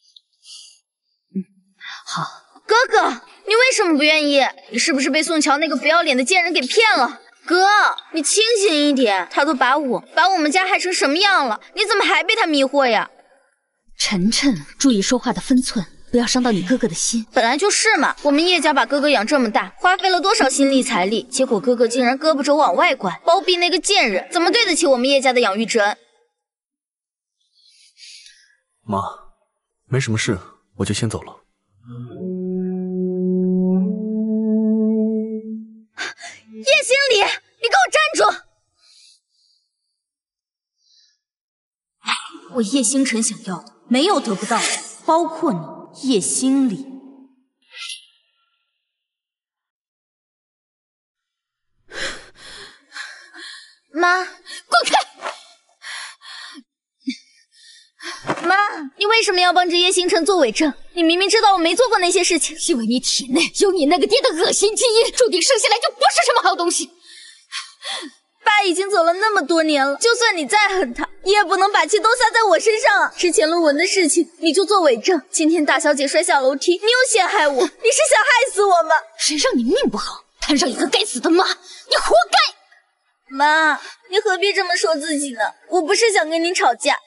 S1: 好，
S2: 哥哥，你为什么不愿意？你是不是被宋乔那个不要脸的贱人给骗了？哥，你清醒一点，他都把我把我们家害成什么样了，你怎么还被他迷惑呀？
S1: 晨晨，注意说话的分寸，不要伤到你哥哥的心。
S2: 本来就是嘛，我们叶家把哥哥养这么大，花费了多少心力财力，结果哥哥竟然胳膊肘往外拐，包庇那个贱人，怎么对得起我们叶家的养育之恩？
S8: 妈，没什么事，我就先走了。
S2: 叶心里，你给我站住！我叶星辰想要的，没有得不到的，包括你叶心里。妈，滚开！妈，你为什么要帮着叶星辰做伪证？你明明知道我没做过那些事情。
S1: 因为你体内有你那个爹的恶心基因，注定生下来就不是什么好东西。
S2: 爸已经走了那么多年了，就算你再恨他，你也不能把气都撒在我身上啊！之前论文的事情你就做伪证，今天大小姐摔下楼梯，你又陷害我，你是想害死我吗？
S1: 谁让你命不好，摊上一个该死的妈，你活该！
S2: 妈，你何必这么说自己呢？我不是想跟您吵架。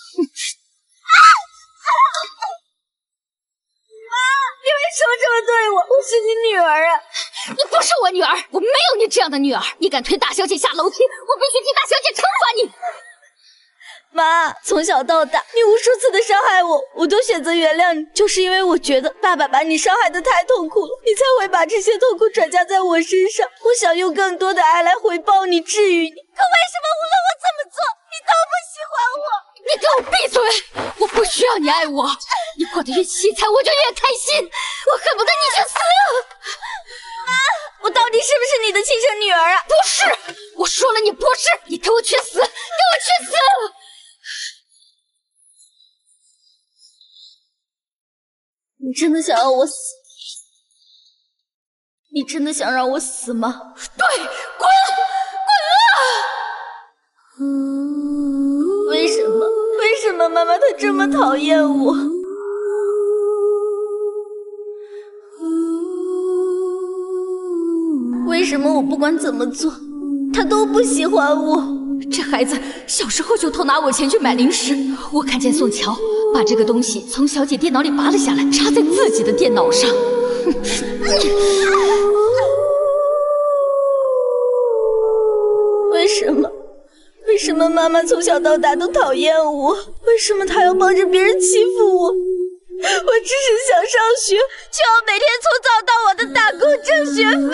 S2: 妈，你为什么这么对我？我是你女儿啊！
S1: 你不是我女儿，我没有你这样的女儿。你敢推大小姐下楼梯，我必须替大小姐惩罚你。
S2: 妈，从小到大，你无数次的伤害我，我都选择原谅你，就是因为我觉得爸爸把你伤害的太痛苦了，你才会把这些痛苦转嫁在我身上。我想用更多的爱来回报你，治愈你。可为什么无论我怎么做，你都不喜欢我？
S1: 你给我闭嘴！我不需要你爱我，你过得越凄惨，我就越开心。我恨不得你去死！
S2: 妈，我到底是不是你的亲生女儿啊？
S1: 不是，我说了你不是，你给我去死！给我去死！
S2: 你真的想让我死？你真的想让我死吗？
S1: 对，滚！滚！
S2: 么妈妈她这么讨厌我？为什么我不管怎么做，她都不喜欢我？
S1: 这孩子小时候就偷拿我钱去买零食，我看见宋乔把这个东西从小姐电脑里拔了下来，插在自己的电脑上。
S2: 为什么？为什么妈妈从小到大都讨厌我？为什么她要帮着别人欺负我？我只是想上学，却要每天从早到晚的打工挣学费。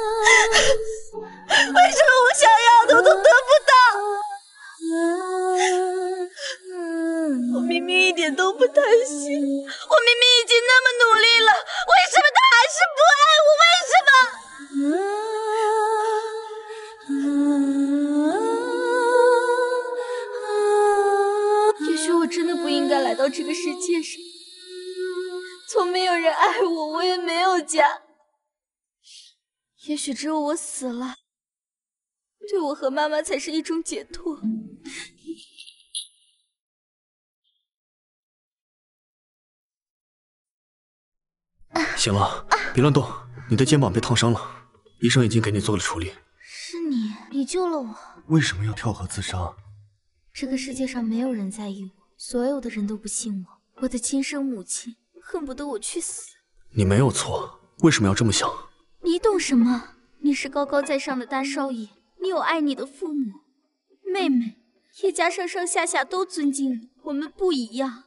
S2: 为什么我想要的我都得不到？我明明一点都不贪心，我明明已经那么努力了，为什么他还是不爱我？为什么？也许我真的不应该来到这个世界上，从没有人爱我，我也没有家。也许只有我死了，对我和妈妈才是一种解脱。
S8: 行了，别乱动，你的肩膀被烫伤了，医生已经给你做了处理。
S2: 是你，你救了我。
S8: 为什么要跳河自杀？
S2: 这个世界上没有人在意我，所有的人都不信我，我的亲生母亲恨不得我去死。
S8: 你没有错，为什么要这么想？
S2: 你懂什么？你是高高在上的大少爷，你有爱你的父母，妹妹，叶家上上下下都尊敬你，我们不一样。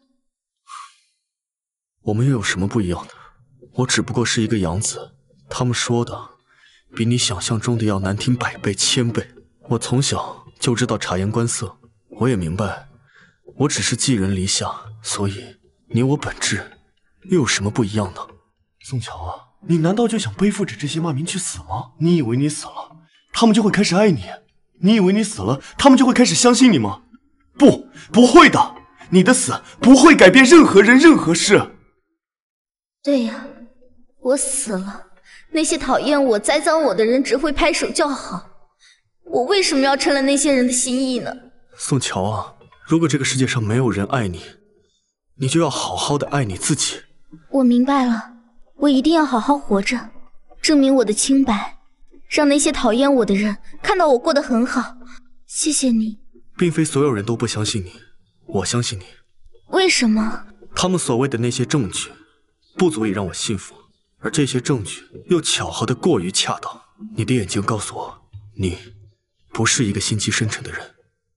S8: 我们又有什么不一样的？我只不过是一个养子，他们说的比你想象中的要难听百倍千倍。我从小就知道察言观色，我也明白我只是寄人篱下，所以你我本质又有什么不一样呢？宋乔啊，你难道就想背负着这些骂名去死吗？你以为你死了，他们就会开始爱你？你以为你死了，他们就会开始相信你吗？不，不会的，你的死不会改变任何人任何事。
S2: 对呀，我死了，那些讨厌我、栽赃我的人只会拍手叫好。我为什么要成了那些人的心意呢？
S8: 宋乔啊，如果这个世界上没有人爱你，你就要好好的爱你自己。
S2: 我明白了，我一定要好好活着，证明我的清白，让那些讨厌我的人看到我过得很好。谢谢你。
S8: 并非所有人都不相信你，我相信你。
S2: 为什么？
S8: 他们所谓的那些证据不足以让我信服，而这些证据又巧合的过于恰当。你的眼睛告诉我，你不是一个心机深沉的人。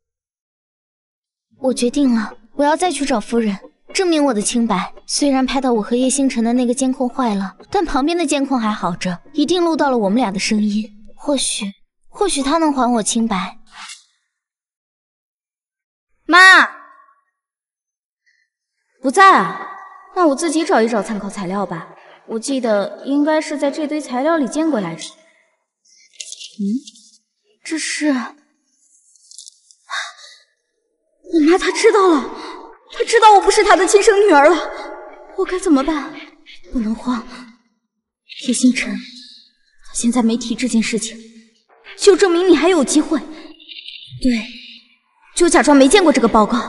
S2: 我决定了，我要再去找夫人，证明我的清白。虽然拍到我和叶星辰的那个监控坏了，但旁边的监控还好着，一定录到了我们俩的声音。或许，或许他能还我清白。妈，不在啊？那我自己找一找参考材料吧。我记得应该是在这堆材料里见过来着。嗯，这是……我妈她知道了，她知道我不是她的亲生女儿了，我该怎么办？不能慌。叶星辰，他现在没提这件事情，就证明你还有机会。对，就假装没见过这个报告。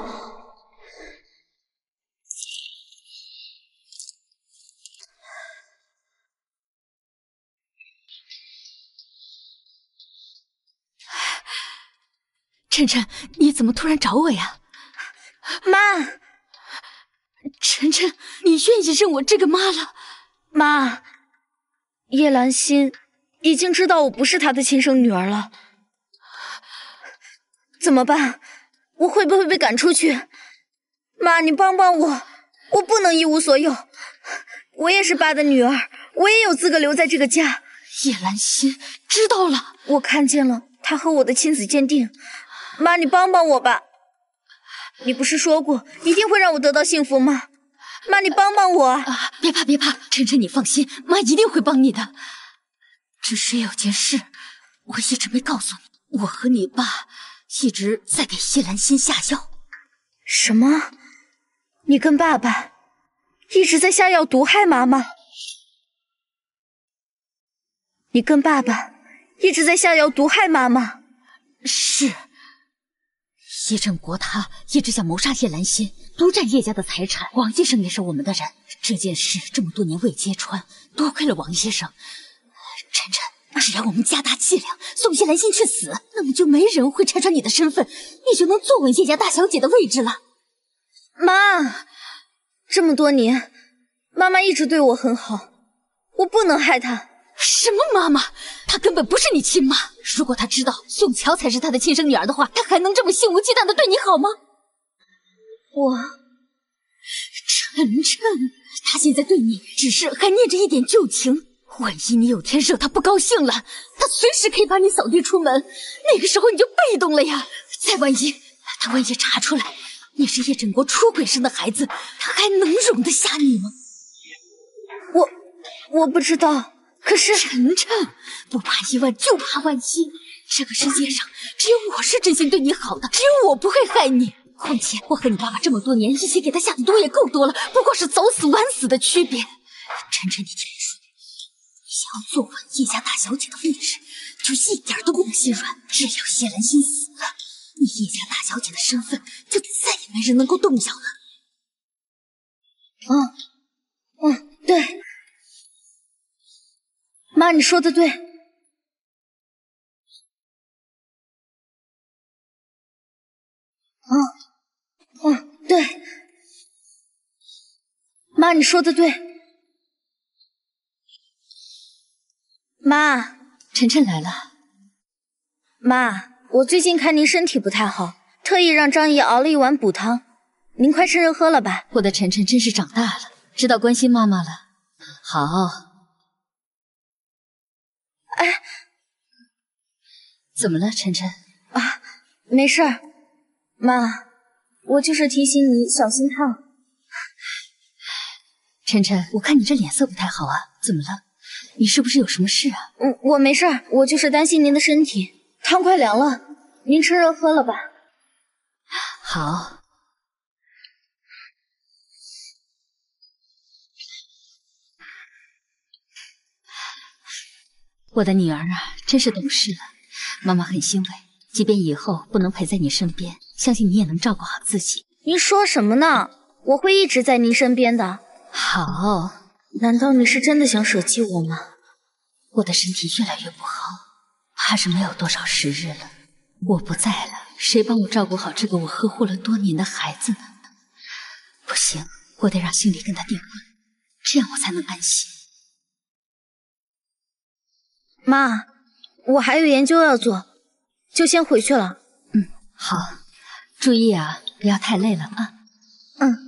S1: 晨晨，你怎么突然找我呀？
S2: 妈，
S1: 晨晨，你愿意认我这个妈了？
S2: 妈，叶兰心已经知道我不是她的亲生女儿了，怎么办？我会不会被赶出去？妈，你帮帮我，我不能一无所有。我也是爸的女儿，我也有资格留在这个家。
S1: 叶兰心知道了，
S2: 我看见了她和我的亲子鉴定。妈，你帮帮我吧！你不是说过一定会让我得到幸福吗？妈，你帮帮我！
S1: 啊，别怕别怕，晨晨你放心，妈一定会帮你的。只是有件事，我一直没告诉你，我和你爸一直在给叶兰心下药。
S2: 什么？你跟爸爸一直在下药毒害妈妈？你跟爸爸一直在下药毒害妈妈？
S1: 是。 叶振国他一直想谋杀叶兰心，独占叶家的财产。王先生也是我们的人，这件事这么多年未揭穿，多亏了王先生。晨晨，只要我们加大剂量，送叶兰心去死，那么就没人会拆穿你的身份，你就能坐稳叶家大小姐的位置了。
S2: 妈，这么多年，妈妈一直对我很好，我不能害她。
S1: 什么妈妈？她根本不是你亲妈。如果她知道宋乔才是她的亲生女儿的话，她还能这么肆无忌惮的对你好吗？
S2: 我，
S1: 晨晨，她现在对你只是还念着一点旧情，万一你有天惹她不高兴了，她随时可以把你扫地出门，那个时候你就被动了呀。再万一她万一查出来你是叶振国出轨生的孩子，她还能容得下你吗？
S2: 我我不知道。可是
S1: 晨晨，不怕一万就怕万一，这个世界上只有我是真心对你好的，只有我不会害你。况且我和你爸爸这么多年一起给他下的毒也够多了，不过是早死晚死的区别。晨晨，你听我说，你想要坐稳叶家大小姐的位置，就一点都不能心软。只要叶兰心死了，你叶家大小姐的身份就再也没人能够动摇了。
S2: 嗯嗯，对。妈，你说的对。嗯嗯，对。妈，你说的对。妈，
S1: 晨晨来了。
S2: 妈，我最近看您身体不太好，特意让张姨熬了一碗补汤，您快趁热喝了吧。
S1: 我的晨晨真是长大了，知道关心妈妈了。好。
S2: 哎，
S1: 怎么了，晨晨？
S2: 啊，没事儿，妈，我就是提醒你小心烫。
S1: 晨晨，我看你这脸色不太好啊，怎么了？你是不是有什么事啊？
S2: 嗯，我没事儿，我就是担心您的身体，汤快凉了，您趁热喝了吧。
S1: 好。我的女儿啊，真是懂事了，妈妈很欣慰。即便以后不能陪在你身边，相信你也能照顾好自己。
S2: 您说什么呢？我会一直在您身边的。
S1: 好，
S2: 难道你是真的想舍弃我吗？
S1: 我的身体越来越不好，怕是没有多少时日了。我不在了，谁帮我照顾好这个我呵护了多年的孩子呢？不行，我得让心里跟他订婚，这样我才能安心。
S2: 妈，我还有研究要做，就先回去了。
S1: 嗯，好，注意啊，不要太累了啊。
S2: 嗯。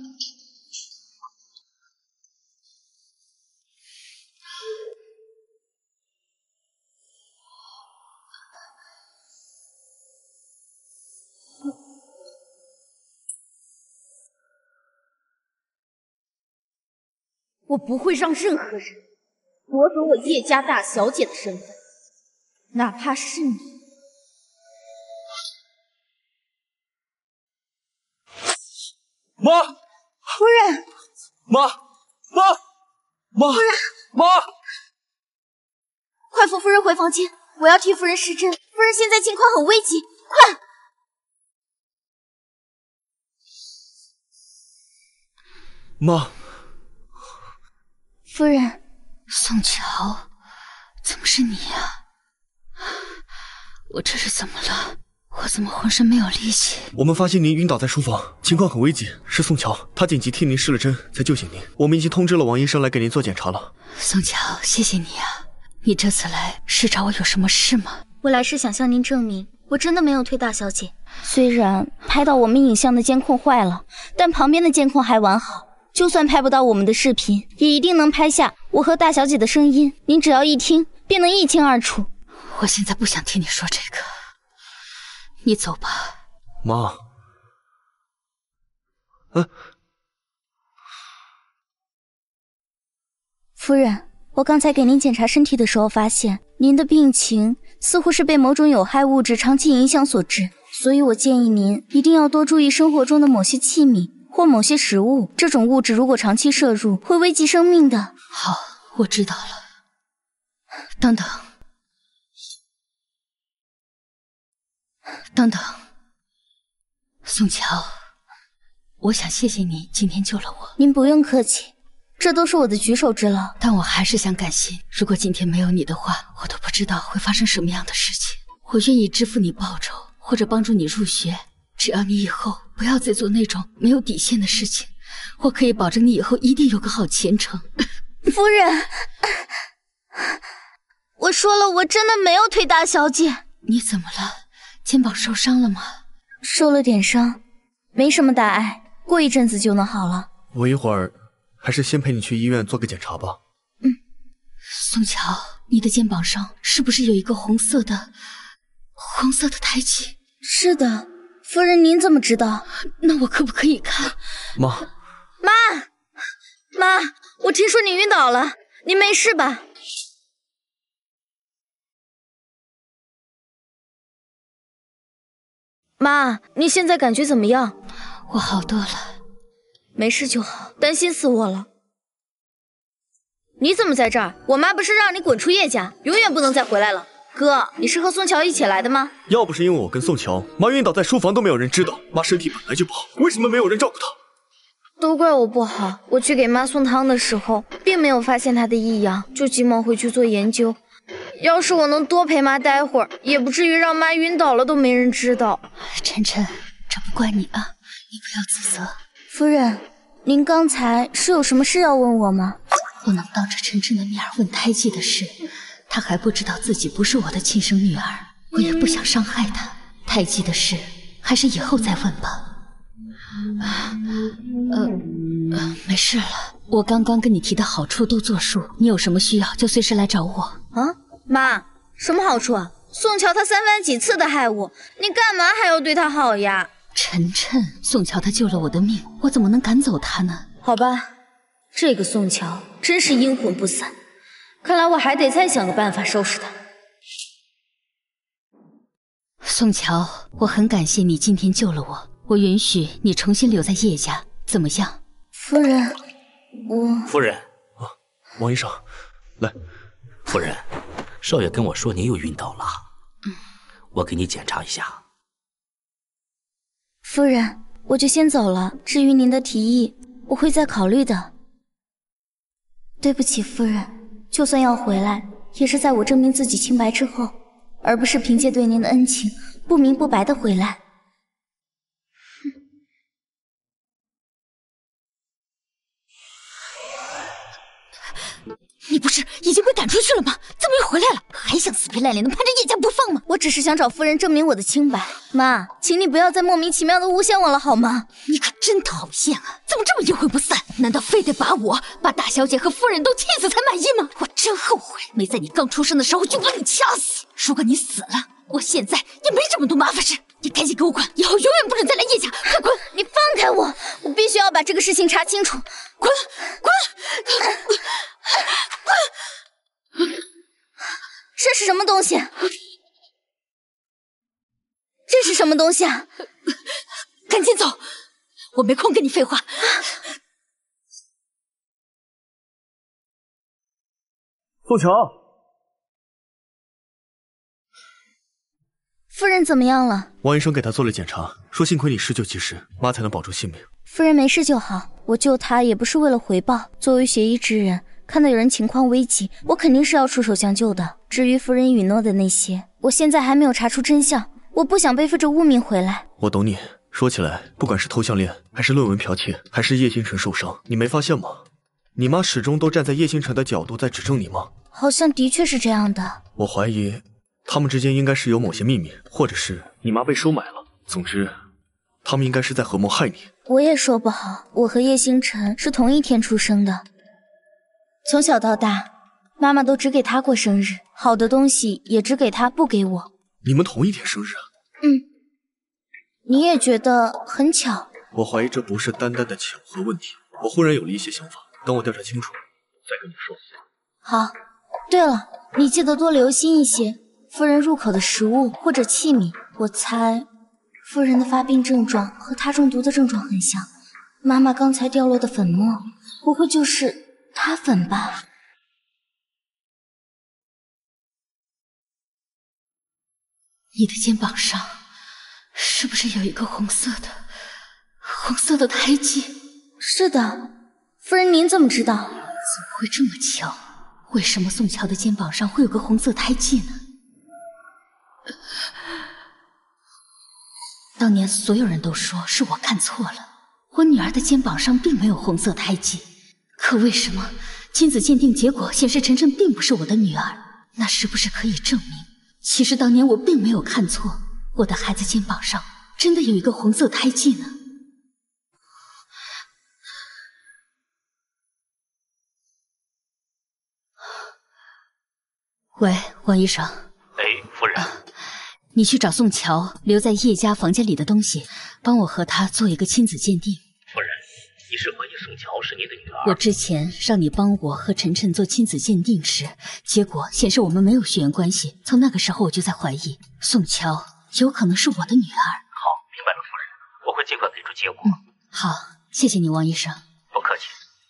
S2: 我不会让任何人夺走我叶家大小姐的身份，哪怕是你。
S9: 妈，
S2: 夫人，
S9: 妈，妈，妈，
S2: 夫人，
S9: 妈，
S2: 快扶夫人回房间，我要替夫人施针。夫人现在情况很危急，快！
S8: 妈，
S2: 夫人。
S1: 宋乔，怎么是你呀？我这是怎么了？我怎么浑身没有力气？
S8: 我们发现您晕倒在书房，情况很危急，是宋乔，他紧急替您施了针，才救醒您。我们已经通知了王医生来给您做检查了。
S1: 宋乔，谢谢你啊！你这次来是找我有什么事吗？
S2: 我来是想向您证明，我真的没有推大小姐。虽然拍到我们影像的监控坏了，但旁边的监控还完好。就算拍不到我们的视频，也一定能拍下我和大小姐的声音。您只要一听，便能一清二楚。
S1: 我现在不想听你说这个，你走吧。
S8: 妈，嗯，
S2: 夫人，我刚才给您检查身体的时候，发现您的病情似乎是被某种有害物质长期影响所致，所以我建议您一定要多注意生活中的某些器皿或某些食物，这种物质如果长期摄入，会危及生命的。
S1: 好，我知道了。等等，等等， 宋乔，我想谢谢你今天救了我。
S2: 您不用客气，这都是我的举手之劳。
S1: 但我还是想感谢，如果今天没有你的话，我都不知道会发生什么样的事情。我愿意支付你报酬，或者帮助你入学，只要你以后不要再做那种没有底线的事情，我可以保证你以后一定有个好前程。
S2: 夫人，我说了，我真的没有推大小姐。
S1: 你怎么了？肩膀受伤了吗？
S2: 受了点伤，没什么大碍，过一阵子就能好了。
S8: 我一会儿还是先陪你去医院做个检查吧。
S1: 嗯，宋乔，你的肩膀上是不是有一个红色的红色的胎记？
S2: 是的，夫人您怎么知道？
S1: 那我可不可以看？
S8: 妈，
S2: 妈，妈，我听说你晕倒了，你没事吧？妈，你现在感觉怎么样？
S1: 我好多了，
S2: 没事就好，担心死我了。你怎么在这儿？我妈不是让你滚出叶家，永远不能再回来了。哥，你是和宋乔一起来的吗？
S8: 要不是因为我跟宋乔，妈晕倒在书房都没有人知道。妈身体本来就不好，为什么没有人照顾她？
S2: 都怪我不好，我去给妈送汤的时候，并没有发现她的异样，就急忙回去做研究。要是我能多陪妈待会儿，也不至于让妈晕倒了都没人知道。
S1: 晨晨，这不怪你啊，你不要自责。
S2: 夫人，您刚才是有什么事要问我吗？
S1: 不能当着晨晨的面问胎记的事，她还不知道自己不是我的亲生女儿，我也不想伤害她。胎记的事，还是以后再问吧。呃呃，没事了，我刚刚跟你提的好处都作数，你有什么需要就随时来找我。
S2: 啊，妈，什么好处啊？宋乔他三番几次的害我，你干嘛还要对他好呀？
S1: 晨晨，宋乔他救了我的命，我怎么能赶走他呢？
S2: 好吧，这个宋乔真是阴魂不散，看来我还得再想个办法收拾他。
S1: 宋乔，我很感谢你今天救了我，我允许你重新留在叶家，怎么样？
S2: 夫人，我……
S7: 夫人
S8: 啊，王医生，来。
S7: 夫人，少爷跟我说您又晕倒了，
S1: 嗯，
S7: 我给你检查一下。
S2: 夫人，我就先走了。至于您的提议，我会再考虑的。对不起，夫人，就算要回来，也是在我证明自己清白之后，而不是凭借对您的恩情不明不白的回来。
S1: 你不是已经被赶出去了吗？怎么又回来了？还想死皮赖脸的攀着叶家不放吗？
S2: 我只是想找夫人证明我的清白。妈，请你不要再莫名其妙的诬陷我了好吗？
S1: 你可真讨厌啊！怎么这么阴魂不散？难道非得把我、把大小姐和夫人都气死才满意吗？我真后悔没在你刚出生的时候就把你掐死。如果你死了，我现在也没这么多麻烦事。你赶紧给我滚，以后永远不准再来叶家！快滚！
S2: 你放开我！我必须要把这个事情查清楚。
S1: 滚！滚！
S2: 这是什么东西？这是什么东西啊？
S1: 赶紧走，我没空跟你废话。
S8: 宋乔，
S2: 夫人怎么样了？
S8: 王医生给她做了检查，说幸亏你施救及时，妈才能保住性命。
S2: 夫人没事就好，我救她也不是为了回报。作为学医之人，看到有人情况危急，我肯定是要出手相救的。至于夫人允诺的那些，我现在还没有查出真相，我不想背负着污名回来。
S8: 我懂你。说起来，不管是偷项链，还是论文剽窃，还是叶星辰受伤，你没发现吗？你妈始终都站在叶星辰的角度在指证你吗？
S2: 好像的确是这样的。
S8: 我怀疑他们之间应该是有某些秘密，或者是你妈被收买了。总之，他们应该是在合谋害你。
S2: 我也说不好，我和叶星辰是同一天出生的，从小到大，妈妈都只给他过生日，好的东西也只给他，不给我。
S8: 你们同一天生日啊？
S2: 嗯，你也觉得很巧？
S8: 我怀疑这不是单单的巧合问题。我忽然有了一些想法，等我调查清楚，再跟你说。
S2: 好，对了，你记得多留心一些夫人入口的食物或者器皿。我猜夫人的发病症状和她中毒的症状很像，妈妈刚才掉落的粉末，不会就是她粉吧？
S1: 你的肩膀上是不是有一个红色的红色的胎记。
S2: 是的，夫人您怎么知道？
S1: 怎么会这么巧？为什么宋乔的肩膀上会有个红色胎记呢？当年所有人都说是我看错了，我女儿的肩膀上并没有红色胎记，可为什么亲子鉴定结果显示晨晨并不是我的女儿？那是不是可以证明，其实当年我并没有看错，我的孩子肩膀上真的有一个红色胎记呢？喂，王医生。
S7: 哎，夫人。啊，
S1: 你去找宋乔留在叶家房间里的东西，帮我和她做一个亲子鉴定。
S7: 夫人，你是怀疑宋乔是你的女儿？
S1: 我之前让你帮我和晨晨做亲子鉴定时，结果显示我们没有血缘关系。从那个时候我就在怀疑宋乔有可能是我的女儿。
S7: 好，明白了，夫人，我会尽快给出结果。
S1: 嗯，好，谢谢你，王医生。
S7: 不客气。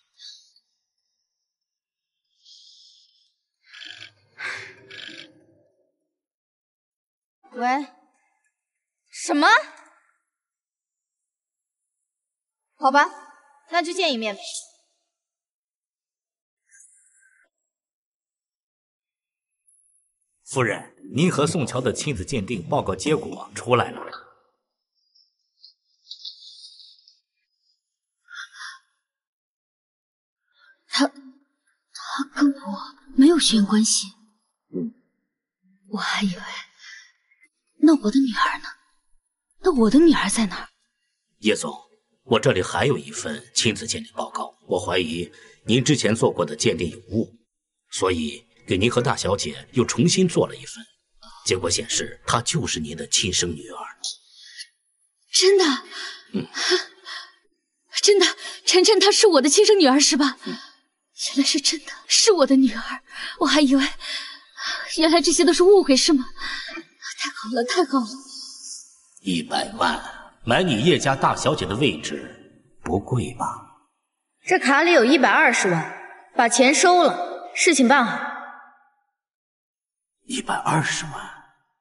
S2: 喂，什么？
S4: 好吧，那就见一面呗。
S7: 夫人，您和宋乔的亲子鉴定报告结果出来了。
S1: 他，他跟我没有血缘关系。嗯，我还以为。那我的女儿呢？那我的女儿在哪儿？
S7: 叶总，我这里还有一份亲子鉴定报告，我怀疑您之前做过的鉴定有误，所以给您和大小姐又重新做了一份，结果显示她就是您的亲生女儿。
S1: 真的？
S7: 嗯，
S1: 真的，晨晨她是我的亲生女儿是吧？嗯，原来是真的，是我的女儿，我还以为，原来这些都是误会是吗？太好了，太好了！
S7: 一百万买你叶家大小姐的位置，不贵吧？
S2: 这卡里有一百二十万，把钱收了，事情办好。
S7: 一百二十万？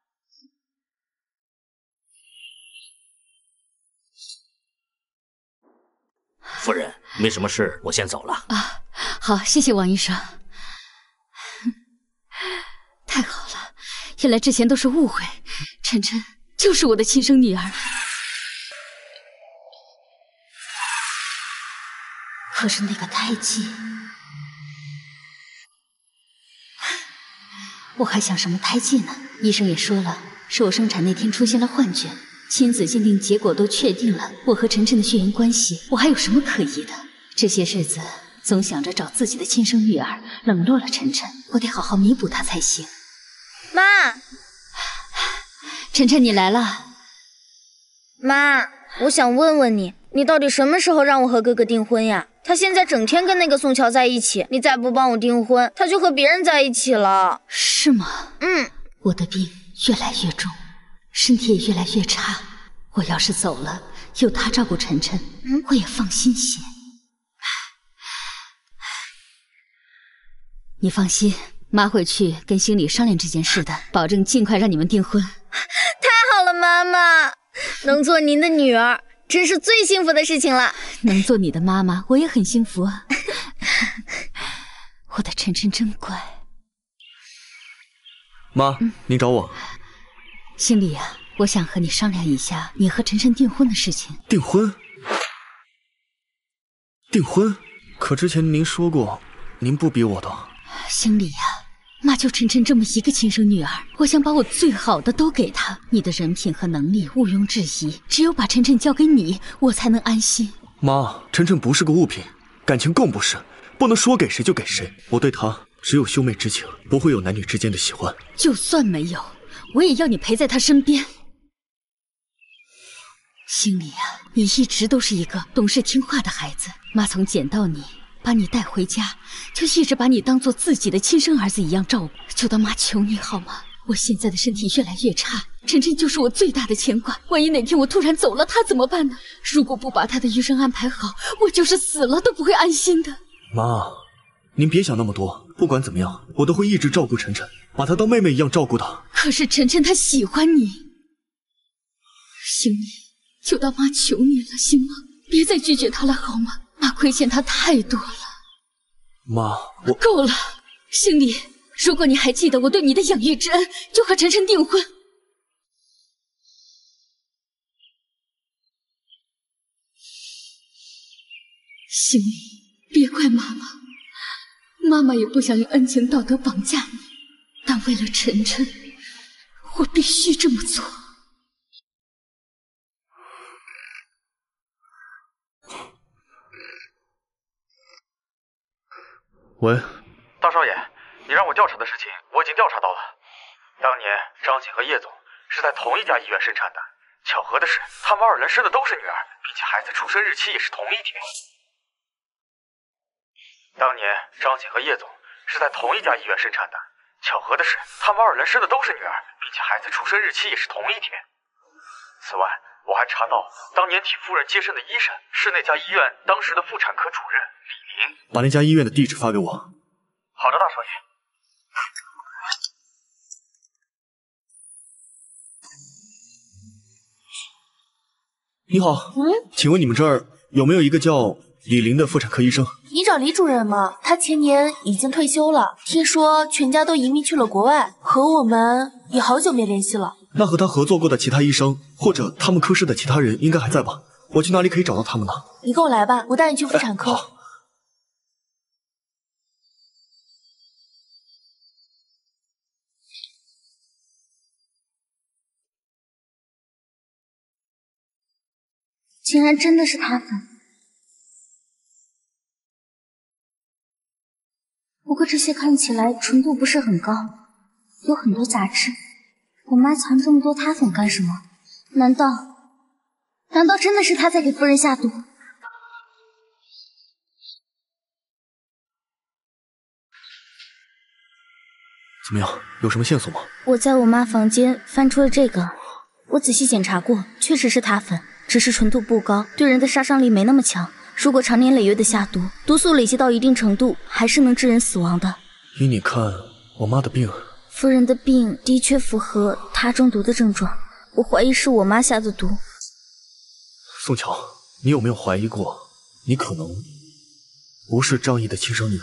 S7: 夫人，没什么事，我先走了。
S1: 啊，好，谢谢王医生。太好了。原来之前都是误会，晨晨就是我的亲生女儿。可是那个胎记，我还想什么胎记呢？医生也说了，是我生产那天出现了幻觉。亲子鉴定结果都确定了我和晨晨的血缘关系，我还有什么可疑的？这些日子总想着找自己的亲生女儿，冷落了晨晨，我得好好弥补她才行。
S2: 妈，
S1: 晨晨你来了。
S2: 妈，我想问问你，你到底什么时候让我和哥哥订婚呀？他现在整天跟那个宋乔在一起，你再不帮我订婚，他就和别人在一起了。
S1: 是吗？
S2: 嗯，
S1: 我的病越来越重，身体也越来越差，我要是走了，有他照顾晨晨，嗯，我也放心些。你放心。妈会去跟经理商量这件事的，保证尽快让你们订婚。
S2: 太好了，妈妈，能做您的女儿，真是最幸福的事情了。
S1: 能做你的妈妈，我也很幸福啊。我的晨晨真乖。
S8: 妈，嗯、您找我？
S1: 经理啊，我想和你商量一下你和晨晨订婚的事情。
S8: 订婚？订婚？可之前您说过，您不逼我的。
S1: 经理呀、啊，妈就晨晨这么一个亲生女儿，我想把我最好的都给她。你的人品和能力毋庸置疑，只有把晨晨交给你，我才能安心。
S8: 妈，晨晨不是个物品，感情更不是，不能说给谁就给谁。我对她只有兄妹之情，不会有男女之间的喜欢。
S1: 就算没有，我也要你陪在她身边。经理啊，你一直都是一个懂事听话的孩子，妈从捡到你把你带回家，就一直把你当做自己的亲生儿子一样照顾。就当妈求你好吗？我现在的身体越来越差，晨晨就是我最大的牵挂。万一哪天我突然走了，他怎么办呢？如果不把他的余生安排好，我就是死了都不会安心的。
S8: 妈，您别想那么多，不管怎么样，我都会一直照顾晨晨，把她当妹妹一样照顾她。
S1: 可是晨晨他喜欢你，行你就当妈求你了，行吗？
S5: 别再拒绝他了好吗？妈亏欠他太多了。
S8: 妈，我
S5: 够了，星离，如果你还记得我对你的养育之恩，就和晨晨订婚。星离，别怪妈妈，妈妈也不想用恩情道德绑架你，但为了晨晨，我必须这么做。
S8: 喂，
S9: 大少爷，你让我调查的事情我已经调查到了。当年张锦和叶总是在同一家医院生产的，巧合的是，他们二人生的都是女儿，并且孩子出生日期也是同一天。当年张锦和叶总是在同一家医院生产的，巧合的是，他们二人生的都是女儿，并且孩子出生日期也是同一天。此外，我还查到当年替夫人接生的医生是那家医院当时的妇产科主任李林。
S8: 把那家医院的地址发给我。
S9: 好的，大少爷。
S8: 你好，嗯，请问你们这儿有没有一个叫李林的妇产科医生？
S11: 你找李主任吗？他前年已经退休了，听说全家都移民去了国外，和我们也好久没联系了。
S8: 那和他合作过的其他医生，或者他们科室的其他人应该还在吧？我去哪里可以找到他们呢？
S11: 你跟我来吧，我带你去妇产科。
S8: 好。
S1: 竟然真的是塌粉，不过这些看起来纯度不是很高，有很多杂质。我妈藏这么多塌粉干什么？难道难道真的是她在给夫人下毒？
S8: 怎么样，有什么线索吗？
S2: 我在我妈房间翻出了这个，我仔细检查过，确实是塌粉。只是纯度不高，对人的杀伤力没那么强。如果长年累月的下毒，毒素累积到一定程度，还是能致人死亡的。
S8: 依你看，我妈的病，
S2: 夫人的病的确符合她中毒的症状，我怀疑是我妈下的毒。
S8: 宋乔，你有没有怀疑过，你可能不是张毅的亲生女儿？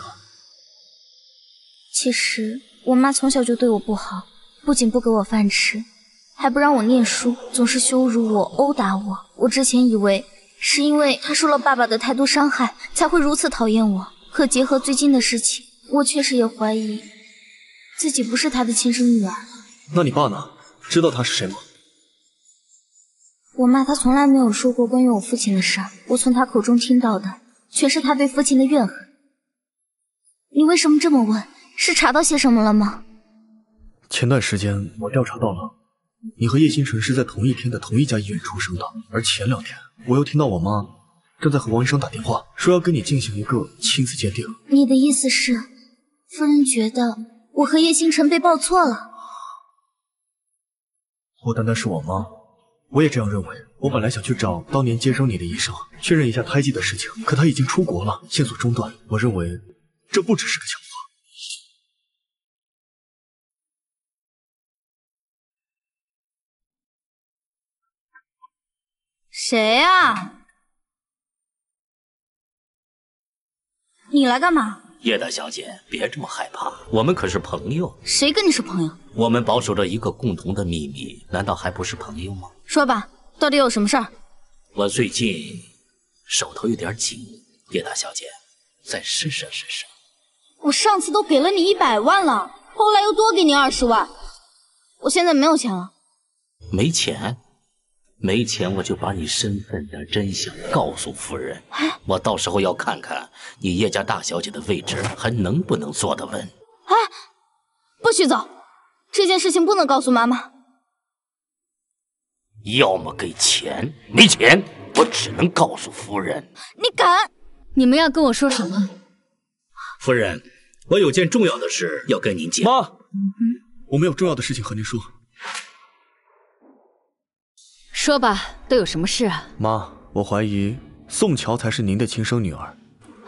S2: 其实我妈从小就对我不好，不仅不给我饭吃，还不让我念书，总是羞辱我、殴打我。我之前以为是因为她受了爸爸的太多伤害，才会如此讨厌我。可结合最近的事情，我确实也怀疑自己不是她的亲生女儿。
S8: 那你爸呢？知道他是谁吗？
S2: 我妈她从来没有说过关于我父亲的事儿，我从她口中听到的全是她对父亲的怨恨。你为什么这么问？是查到些什么了吗？
S8: 前段时间我调查到了，你和叶星辰是在同一天的同一家医院出生的，而前两天我又听到我妈正在和王医生打电话，说要跟你进行一个亲子鉴定。
S1: 你的意思是，夫人觉得我和叶星辰被报错了？
S8: 不单单是我妈，我也这样认为。我本来想去找当年接生你的医生确认一下胎记的事情，可他已经出国了，线索中断。我认为这不只是个巧合。
S2: 谁呀？你来干嘛？
S7: 叶大小姐，别这么害怕，我们可是朋友。
S2: 谁跟你是朋友？
S7: 我们保守着一个共同的秘密，难道还不是朋友吗？
S2: 说吧，到底有什么事儿？
S7: 我最近手头有点紧，叶大小姐，再施舍施舍。
S2: 我上次都给了你一百万了，后来又多给你二十万，我现在没有钱了。
S7: 没钱？没钱我就把你身份的真相告诉夫人，我到时候要看看你叶家大小姐的位置还能不能坐得稳。
S2: 哎，不许走，这件事情不能告诉妈妈。
S7: 要么给钱，没钱我只能告诉夫人。
S2: 你敢？你们要跟我说什么？
S7: 夫人，我有件重要的事要跟您讲。
S8: 妈，嗯、我们有重要的事情和您说。
S5: 说吧，都有什么事啊？
S8: 妈，我怀疑宋乔才是您的亲生女儿。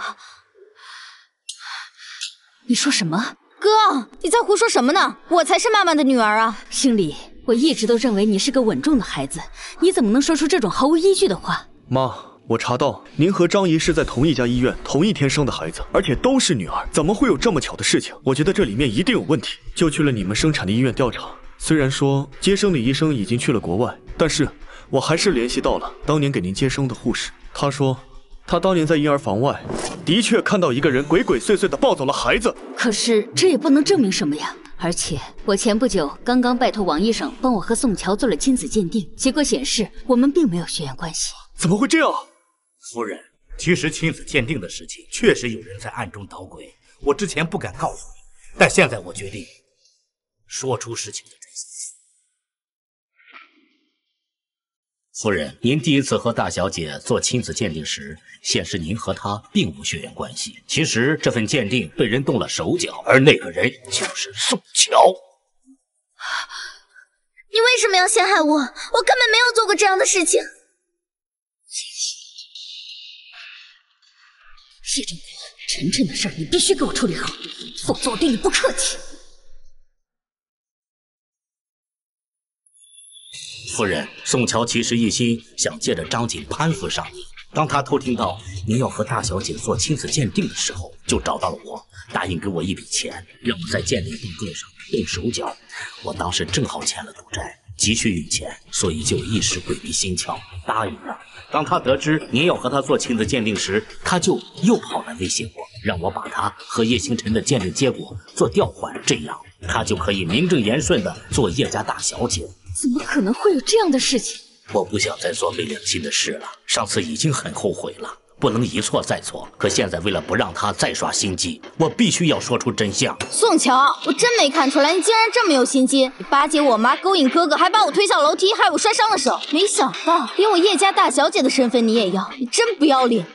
S5: 你说什么？
S2: 哥，你在胡说什么呢？我才是妈妈的女儿啊！
S5: 星离，我一直都认为你是个稳重的孩子，你怎么能说出这种毫无依据的话？
S8: 妈， 我查到您和张姨是在同一家医院同一天生的孩子，而且都是女儿，怎么会有这么巧的事情？我觉得这里面一定有问题，就去了你们生产的医院调查。虽然说接生的医生已经去了国外，但是我还是联系到了当年给您接生的护士。她说，她当年在婴儿房外的确看到一个人鬼鬼祟祟地抱走了孩子。
S5: 可是这也不能证明什么呀。而且我前不久刚刚拜托王医生帮我和宋乔做了亲子鉴定，结果显示我们并没有血缘关系。
S8: 怎么会这样？
S7: 夫人，其实亲子鉴定的事情确实有人在暗中捣鬼，我之前不敢告诉你，但现在我决定说出事情的真相。夫人，您第一次和大小姐做亲子鉴定时，显示您和她并无血缘关系。其实这份鉴定被人动了手脚，而那个人就是宋乔。
S4: 你为什么要陷害我？我根本没有做过这样的事情。
S5: 谢正国，晨晨的事儿你必须给我处理好，否则我对你不客气。
S7: 夫人，宋乔其实一心想借着张锦攀附上你。当他偷听到您要和大小姐做亲子鉴定的时候，就找到了我，答应给我一笔钱，让我在鉴定报告上动手脚。我当时正好欠了赌债，急需用钱，所以就一时鬼迷心窍，答应了。当他得知您要和他做亲子鉴定时，他就又跑来威胁我，让我把他和叶星辰的鉴定结果做调换，这样他就可以名正言顺地做叶家大小姐。
S5: 怎么可能会有这样的事情？
S7: 我不想再做没良心的事了，上次已经很后悔了，不能一错再错。可现在为了不让他再耍心机，我必须要说出真相。
S4: 宋乔，我真没看出来你竟然这么有心机！你巴结我妈，勾引哥哥，还把我推下楼梯，害我摔伤了手。没想到连我叶家大小姐的身份你也要，你真不要脸！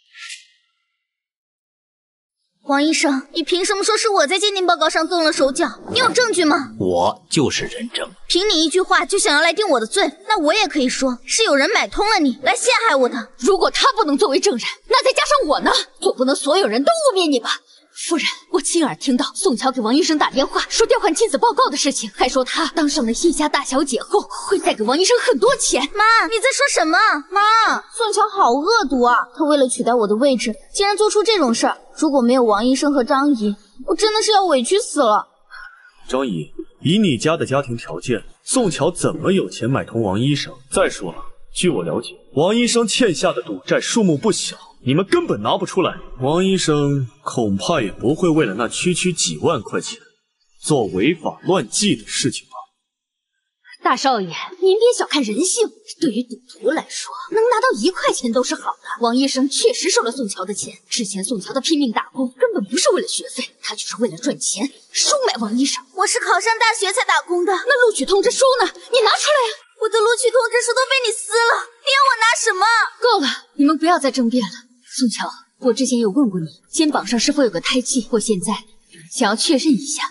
S4: 王医生，你凭什么说是我在鉴定报告上动了手脚？你有证据吗？
S7: 我就是人证。
S4: 凭你一句话就想要来定我的罪，那我也可以说是有人买通了你，来陷害我的。
S5: 如果他不能作为证人，那再加上我呢？总不能所有人都污蔑你吧？夫人，我亲耳听到宋乔给王医生打电话说调换亲子报告的事情，还说他当上了叶家大小姐后会再给王医生很多钱。
S4: 妈，你在说什么？妈，宋乔好恶毒啊！他为了取代我的位置，竟然做出这种事儿。如果没有王医生和张姨，我真的是要委屈死了。
S8: 张姨，以你家的家庭条件，宋乔怎么有钱买通王医生？再说了，据我了解，王医生欠下的赌债数目不小，你们根本拿不出来。王医生恐怕也不会为了那区区几万块钱做违法乱纪的事情吧。
S5: 大少爷，您别小看人性，对于赌徒来说，能拿到一块钱都是好的。王医生确实收了宋乔的钱，之前宋乔的拼命打工根本不是为了学费，他就是为了赚钱收买王医生。
S4: 我是考上大学才打工的，
S5: 那录取通知书呢？你拿出来呀！
S4: 我的录取通知书都被你撕了，你要我拿什么？
S5: 够了，你们不要再争辩了。宋乔，我之前有问过你，肩膀上是否有个胎记，我现在想要确认一下。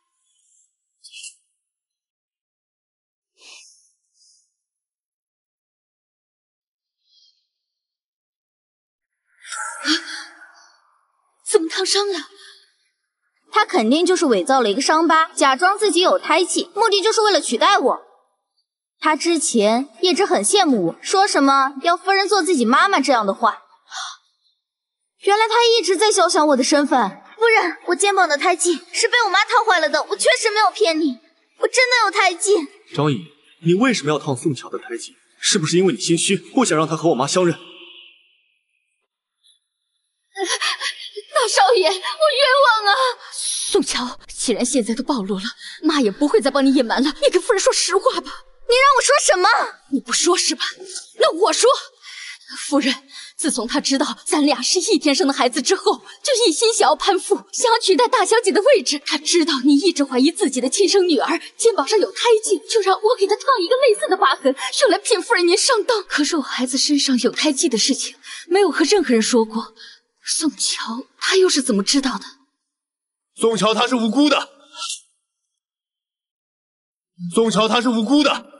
S5: 怎么烫伤了？
S4: 他肯定就是伪造了一个伤疤，假装自己有胎记，目的就是为了取代我。他之前一直很羡慕我，说什么要夫人做自己妈妈这样的话。原来他一直在肖想我的身份。夫人，我肩膀的胎记是被我妈烫坏了的，我确实没有骗你，我真的有胎记。
S8: 张姨，你为什么要烫宋乔的胎记？是不是因为你心虚，不想让她和我妈相认？
S5: 大少爷，我冤枉啊！宋乔，既然现在都暴露了，妈也不会再帮你隐瞒了。你跟夫人说实话吧。
S4: 你让我说什么？
S5: 你不说是吧？那我说，夫人，自从她知道咱俩是一天生的孩子之后，就一心想要攀附，想要取代大小姐的位置。她知道你一直怀疑自己的亲生女儿肩膀上有胎记，就让我给她烫一个类似的疤痕，用来骗夫人您上当。可是我孩子身上有胎记的事情，没有和任何人说过。宋乔他又是怎么知道的？
S3: 宋乔他是无辜的，宋乔他是无辜的。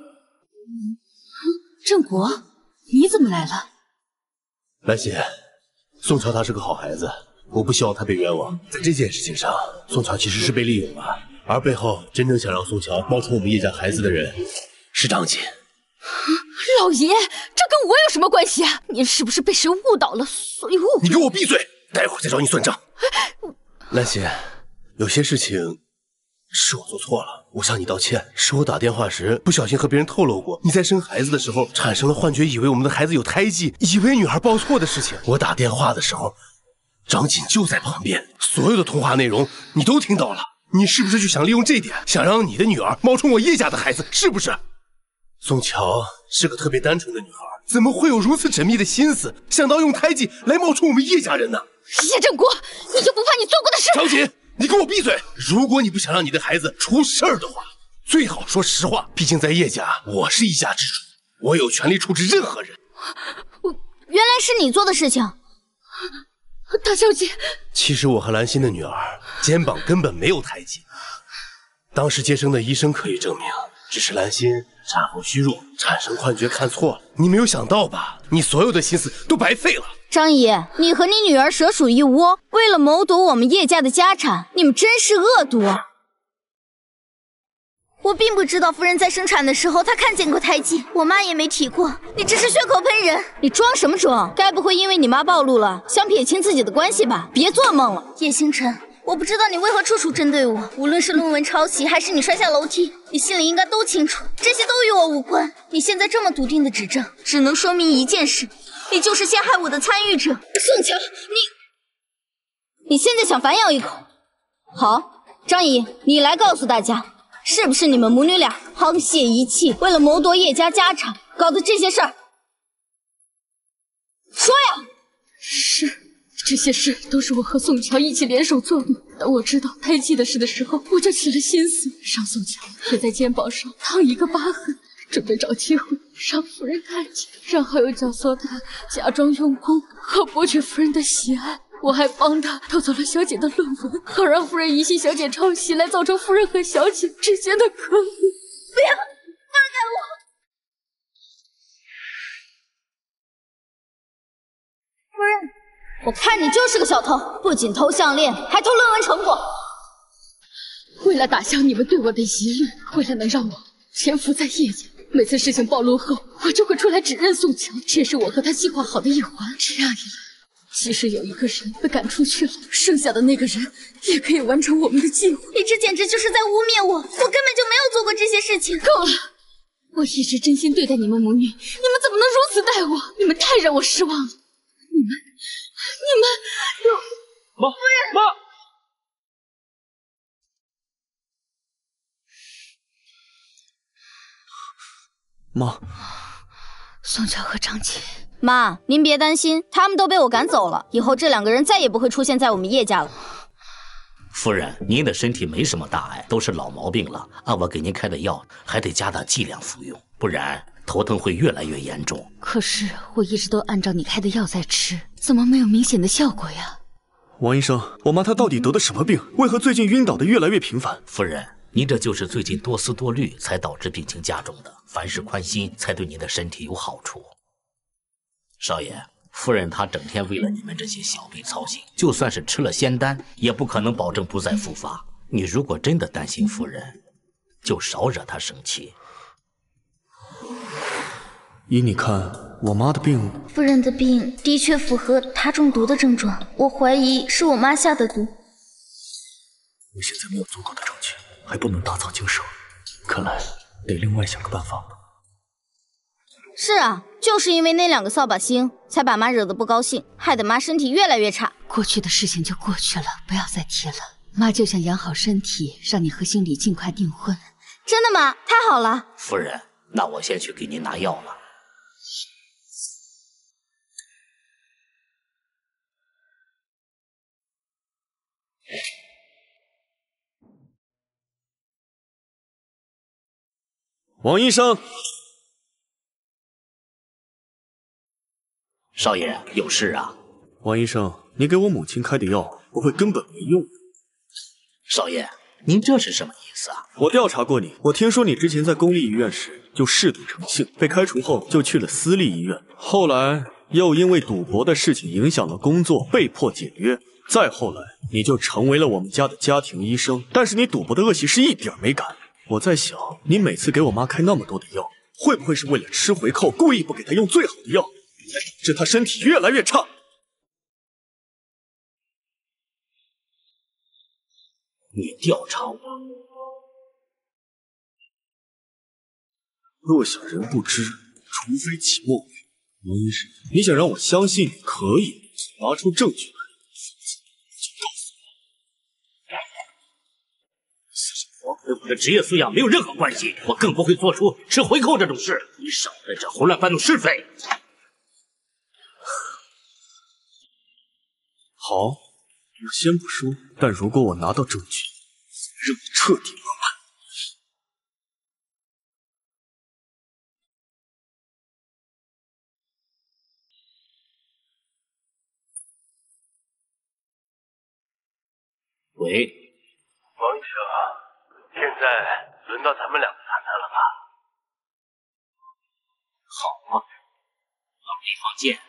S5: 郑国，你怎么来了？
S3: 兰心，宋乔他是个好孩子，我不希望他被冤枉。在这件事情上，宋乔其实是被利用了，而背后真正想让宋乔冒充我们叶家孩子的人是张锦。
S5: 老爷，这跟我有什么关系啊？您是不是被谁误导了？所以误……
S3: 你给我闭嘴！待会儿再找你算账。兰心，有些事情是我做错了，我向你道歉。是我打电话时不小心和别人透露过你在生孩子的时候产生了幻觉，以为我们的孩子有胎记，以为女儿抱错的事情。我打电话的时候，张锦就在旁边，所有的通话内容你都听到了。你是不是就想利用这点，想让你的女儿冒充我叶家的孩子？是不是？宋乔是个特别单纯的女孩，怎么会有如此缜密的心思，想到用胎记来冒充我们叶家人呢？
S5: 叶正国，你就不怕你做过的事？
S3: 张锦，你给我闭嘴！如果你不想让你的孩子出事儿的话，最好说实话。毕竟在叶家，我是一家之主，我有权利处置任何人。
S2: 我原来是你做的事情，
S5: 大小姐。
S3: 其实我和兰心的女儿肩膀根本没有胎记，当时接生的医生可以证明，只是兰心产后虚弱，产生幻觉看错了。你没有想到吧？你所有的心思都白费了。
S2: 张姨，你和你女儿蛇鼠一窝，为了谋夺我们叶家的家产，你们真是恶毒啊！我并不知道夫人在生产的时候她看见过胎记，我妈也没提过。你这是血口喷人，你装什么装？该不会因为你妈暴露了，想撇清自己的关系吧？别做梦了，叶星辰，我不知道你为何处处针对我，无论是论文抄袭，还是你摔下楼梯，你心里应该都清楚，这些都与我无关。你现在这么笃定的指证，只能说明一件事。你就是陷害我的参与者，宋乔，你，你现在想反咬一口？好，张姨，你来告诉大家，是不是你们母女俩沆瀣一气，为了谋夺叶家家产，搞的这些事儿？说呀！
S5: 是，这些事都是我和宋乔一起联手做的。当我知道胎记的事的时候，我就起了心思，让宋乔也在肩膀上烫一个疤痕。准备找机会让夫人看见，让好友教唆他假装用功，好博取夫人的喜爱。我还帮他偷走了小姐的论文，好让夫人疑心小姐抄袭，来造成夫人和小姐之间的隔阂。
S4: 不要放开我！
S2: 夫人，我看你就是个小偷，不仅偷项链，还偷论文成果。
S5: 为了打消你们对我的疑虑，为了能让我潜伏在叶家，每次事情暴露后，我就会出来指认宋乔，这是我和他计划好的一环。这样一来，即使有一个人被赶出去了，剩下的那个人也可以完成我们的计划。
S2: 你这简直就是在污蔑我，我根本就没有做过这些事情。
S5: 够了！我一直真心对待你们母女，你们怎么能如此待我？你们太让我失望了！你们，你们……
S9: 妈，妈！
S8: 妈，
S5: 宋乔和张琪，
S2: 妈，您别担心，他们都被我赶走了，以后这两个人再也不会出现在我们叶家了。
S7: 夫人，您的身体没什么大碍，都是老毛病了。按我给您开的药，还得加大剂量服用，不然头疼会越来越严重。
S5: 可是我一直都按照你开的药在吃，怎么没有明显的效果呀？
S8: 王医生，我妈她到底得的什么病？为何最近晕倒的越来越频繁？
S7: 夫人，您这就是最近多思多虑，才导致病情加重的。凡事宽心，才对您的身体有好处。少爷，夫人她整天为了你们这些小病操心，就算是吃了仙丹，也不可能保证不再复发。你如果真的担心夫人，就少惹她生气。
S8: 依你看，我妈的病……
S2: 夫人的病的确符合她中毒的症状，我怀疑是我妈下的毒。
S8: 我现在没有足够的证据，还不能打草惊蛇，看来得另外想个办法。
S2: 是啊，就是因为那两个扫把星，才把妈惹得不高兴，害得妈身体越来越差。
S5: 过去的事情就过去了，不要再提了。妈就想养好身体，让你和经理尽快订婚。
S2: 真的吗？太好了。
S7: 夫人，那我先去给您拿药了。
S8: 王医生，
S7: 少爷有事啊？
S8: 王医生，你给我母亲开的药不会根本没用。
S7: 少爷，您这是什么意思啊？
S8: 我调查过你，我听说你之前在公立医院时就嗜赌成性，被开除后就去了私立医院，后来又因为赌博的事情影响了工作，被迫解约。再后来，你就成为了我们家的家庭医生，但是你赌博的恶习是一点没改。我在想，你每次给我妈开那么多的药， 会不会是为了吃回扣，故意不给他用最好的药，才导致他身体越来越差？
S7: 你调查我？
S8: 若想人不知，除非己莫为。王医生，你想让我相信你可以拿出证据来，就告诉我。
S7: 私生活跟我的职业素养没有任何关系，我更不会做出吃回扣这种事。你少在这胡乱搬弄是非。
S8: 好，我先不说，但如果我拿到证据，让你彻底落败。
S7: 喂，
S3: 王医生，现在轮到咱们两个谈谈了吧？
S7: 好啊，到地方见。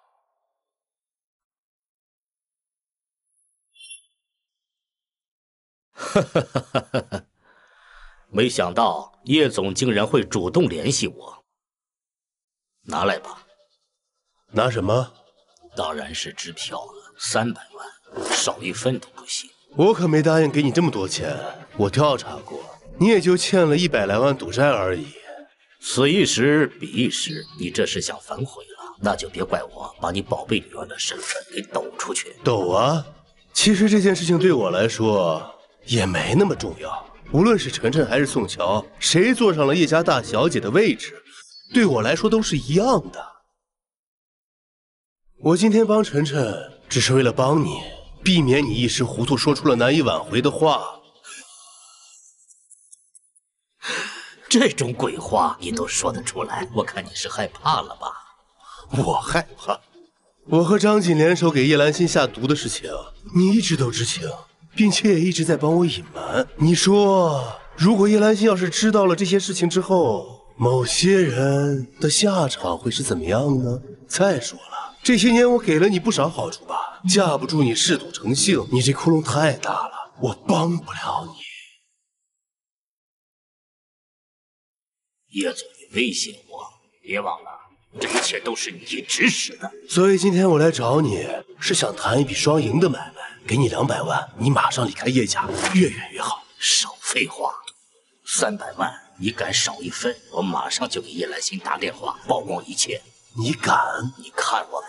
S7: 哈哈哈哈哈哈！没想到叶总竟然会主动联系我。拿来吧。
S3: 拿什么？
S7: 当然是支票了，三百万，少一分都不行。
S3: 我可没答应给你这么多钱，我调查过，你也就欠了一百来万赌债而已。
S7: 此一时彼一时，你这是想反悔了，那就别怪我把你宝贝女儿的身份给抖出去。
S3: 抖啊！其实这件事情对我来说也没那么重要。无论是晨晨还是宋乔，谁坐上了叶家大小姐的位置，对我来说都是一样的。我今天帮晨晨，只是为了帮你，避免你一时糊涂说出了难以挽回的话。
S7: 这种鬼话你都说得出来，我看你是害怕了吧？
S3: 我害怕？我和张锦联手给叶兰心下毒的事情，你一直都知情，并且也一直在帮我隐瞒。你说，如果叶兰心要是知道了这些事情之后，某些人的下场会是怎么样呢？再说了，这些年我给了你不少好处吧？架不住你嗜赌成性，你这窟窿太大了，我帮不了你。
S7: 叶总，你威胁我，别忘了，这一切都是你指使的。
S3: 所以今天我来找你，是想谈一笔双赢的买卖，给你两百万，你马上离开叶家，越远越好。
S7: 少废话，三百万，你敢少一分，我马上就给叶兰心打电话，曝光一切。
S3: 你敢？
S7: 你看我敢？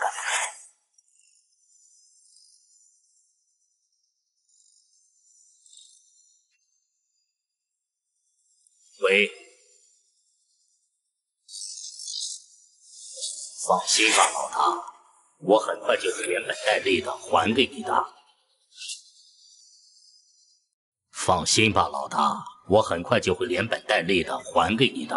S7: 喂。放心吧，老大，我很快就会连本带利的还给你的。放心吧，老大，我很快就会连本带利的还给你的。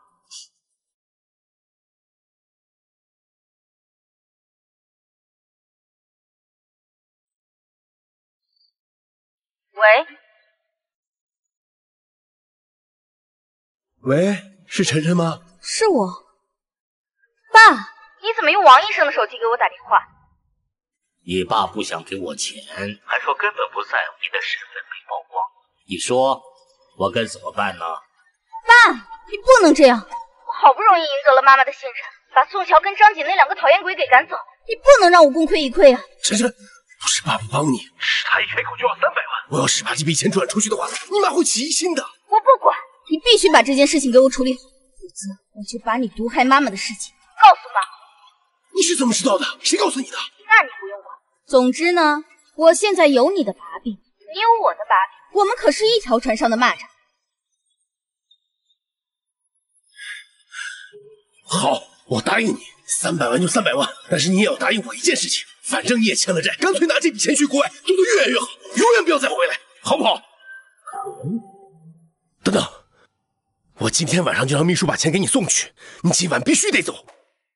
S4: 喂？
S3: 喂，是晨晨吗？
S4: 是我。爸，你怎么用王医生的手机给我打电话？
S7: 你爸不想给我钱，还说根本不在乎你的身份被曝光。你说我该怎么办呢？
S4: 爸，你不能这样！我好不容易赢得了妈妈的信任，把宋乔跟张锦那两个讨厌鬼给赶走，你不能让我功亏一篑啊！
S3: 晨晨，不是爸不帮你，
S9: 是他一开口就要三百万。
S3: 我要是把这笔钱转出去的话，你妈会起疑心的。
S4: 我不管，你必须把这件事情给我处理好，否则我就把你毒害妈妈的事情告诉妈妈。
S3: 你是怎么知道的？谁告诉你的？
S4: 那你不用管。总之呢，我现在有你的把柄，你有我的把柄，我们可是一条船上的蚂蚱。
S3: 好，我答应你，三百万就三百万，但是你也要答应我一件事情，反正你也欠了债，干脆拿这笔钱去国外做得越远越好，永远不要再回来，好不好？等等，我今天晚上就让秘书把钱给你送去，你今晚必须得走。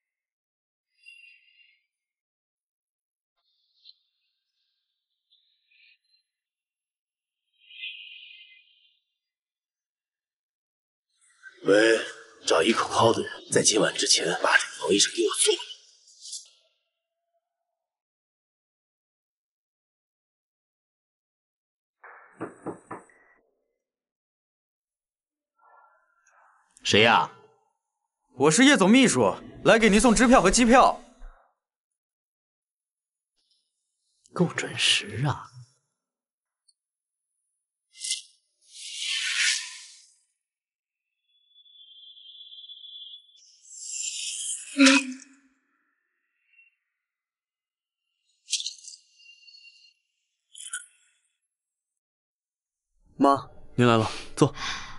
S3: 喂，找一可靠的人，在今晚之前把这个王医生给我做了。
S7: 谁呀？
S10: 我是叶总秘书，来给您送支票和机票。
S7: 够准时啊！
S11: 嗯。
S8: 妈，您来了，坐。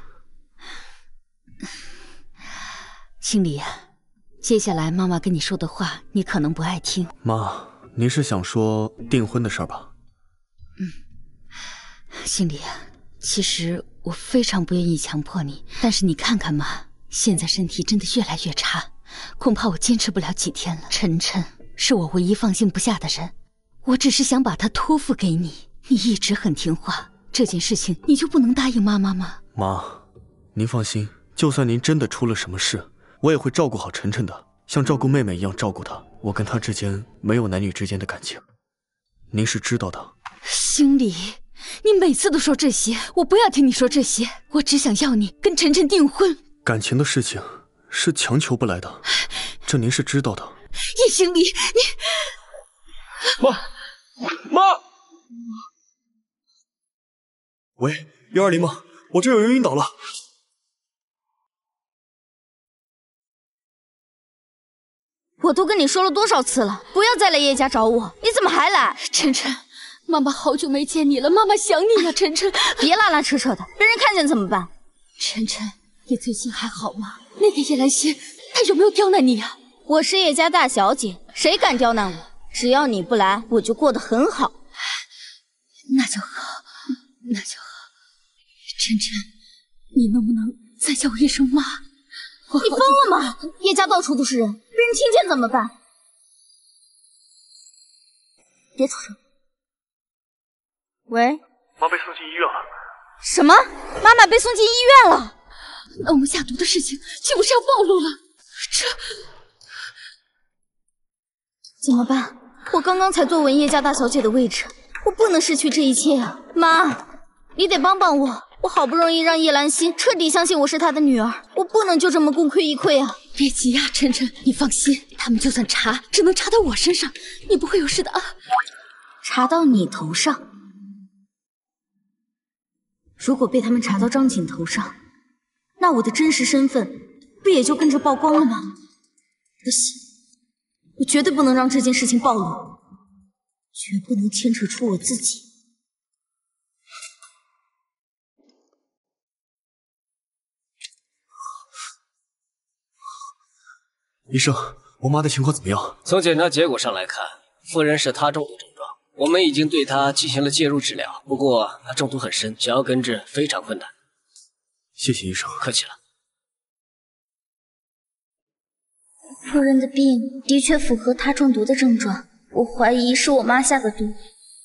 S2: 心里，接下来妈妈跟你说的话，你可能不爱听。
S8: 妈，您是想说订婚的事儿吧？
S2: 嗯，心里，其实我非常不愿意强迫你，但是你看看妈，现在身体真的越来越差，恐怕我坚持不了几天了。晨晨是我唯一放心不下的人，我只是想把他托付给你，你一直很听话。这件事情你就不能答应妈妈吗？
S8: 妈，您放心，就算您真的出了什么事，我也会照顾好晨晨的，像照顾妹妹一样照顾她。我跟她之间没有男女之间的感情，您是知道的。
S2: 心里，你每次都说这些，我不要听你说这些，我只想要你跟晨晨订婚。
S8: 感情的事情是强求不来的，这您是知道的。
S2: 叶心里，你
S3: 妈妈。
S8: 喂，幺二零吗？我这有人晕倒了。
S2: 我都跟你说了多少次了，不要再来叶家找我，你怎么还来？
S5: 晨晨，妈妈好久没见你了，妈妈想你呀，晨晨。
S2: 别拉拉扯扯的，被人看见怎么办？
S5: 晨晨，你最近还好吗？那个叶兰心，她有没有刁难你呀？
S2: 我是叶家大小姐，谁敢刁难我？只要你不来，我就过得很好。
S5: 那就好，那就好。晨晨，你能不能再叫我一声妈？
S4: 你疯了吗？叶家到处都是人，被人听见怎么办？别出声。
S2: 喂，
S9: 妈被送进医院了。
S2: 什么？妈妈被送进医院了？
S5: 那我们下毒的事情岂不是要暴露了？这
S2: 怎么办？我刚刚才坐稳叶家大小姐的位置，我不能失去这一切啊！妈，你得帮帮我。我好不容易让叶兰心彻底相信我是她的女儿，我不能就这么功亏一篑啊！
S5: 别急呀，晨晨，你放心，他们就算查，只能查到我身上，你不会有事的啊。
S2: 查到你头上？如果被他们查到张锦头上，那我的真实身份不也就跟着曝光了吗？不行，我绝对不能让这件事情暴露，绝不能牵扯出我自己。
S8: 医生，我妈的情况怎么样？
S6: 从检查结果上来看，夫人是他中毒症状，我们已经对她进行了介入治疗，不过她中毒很深，想要根治非常困难。
S8: 谢谢医生。
S6: 客气了。
S4: 夫人的病的确符合她中毒的症状，我怀疑是我妈下的毒。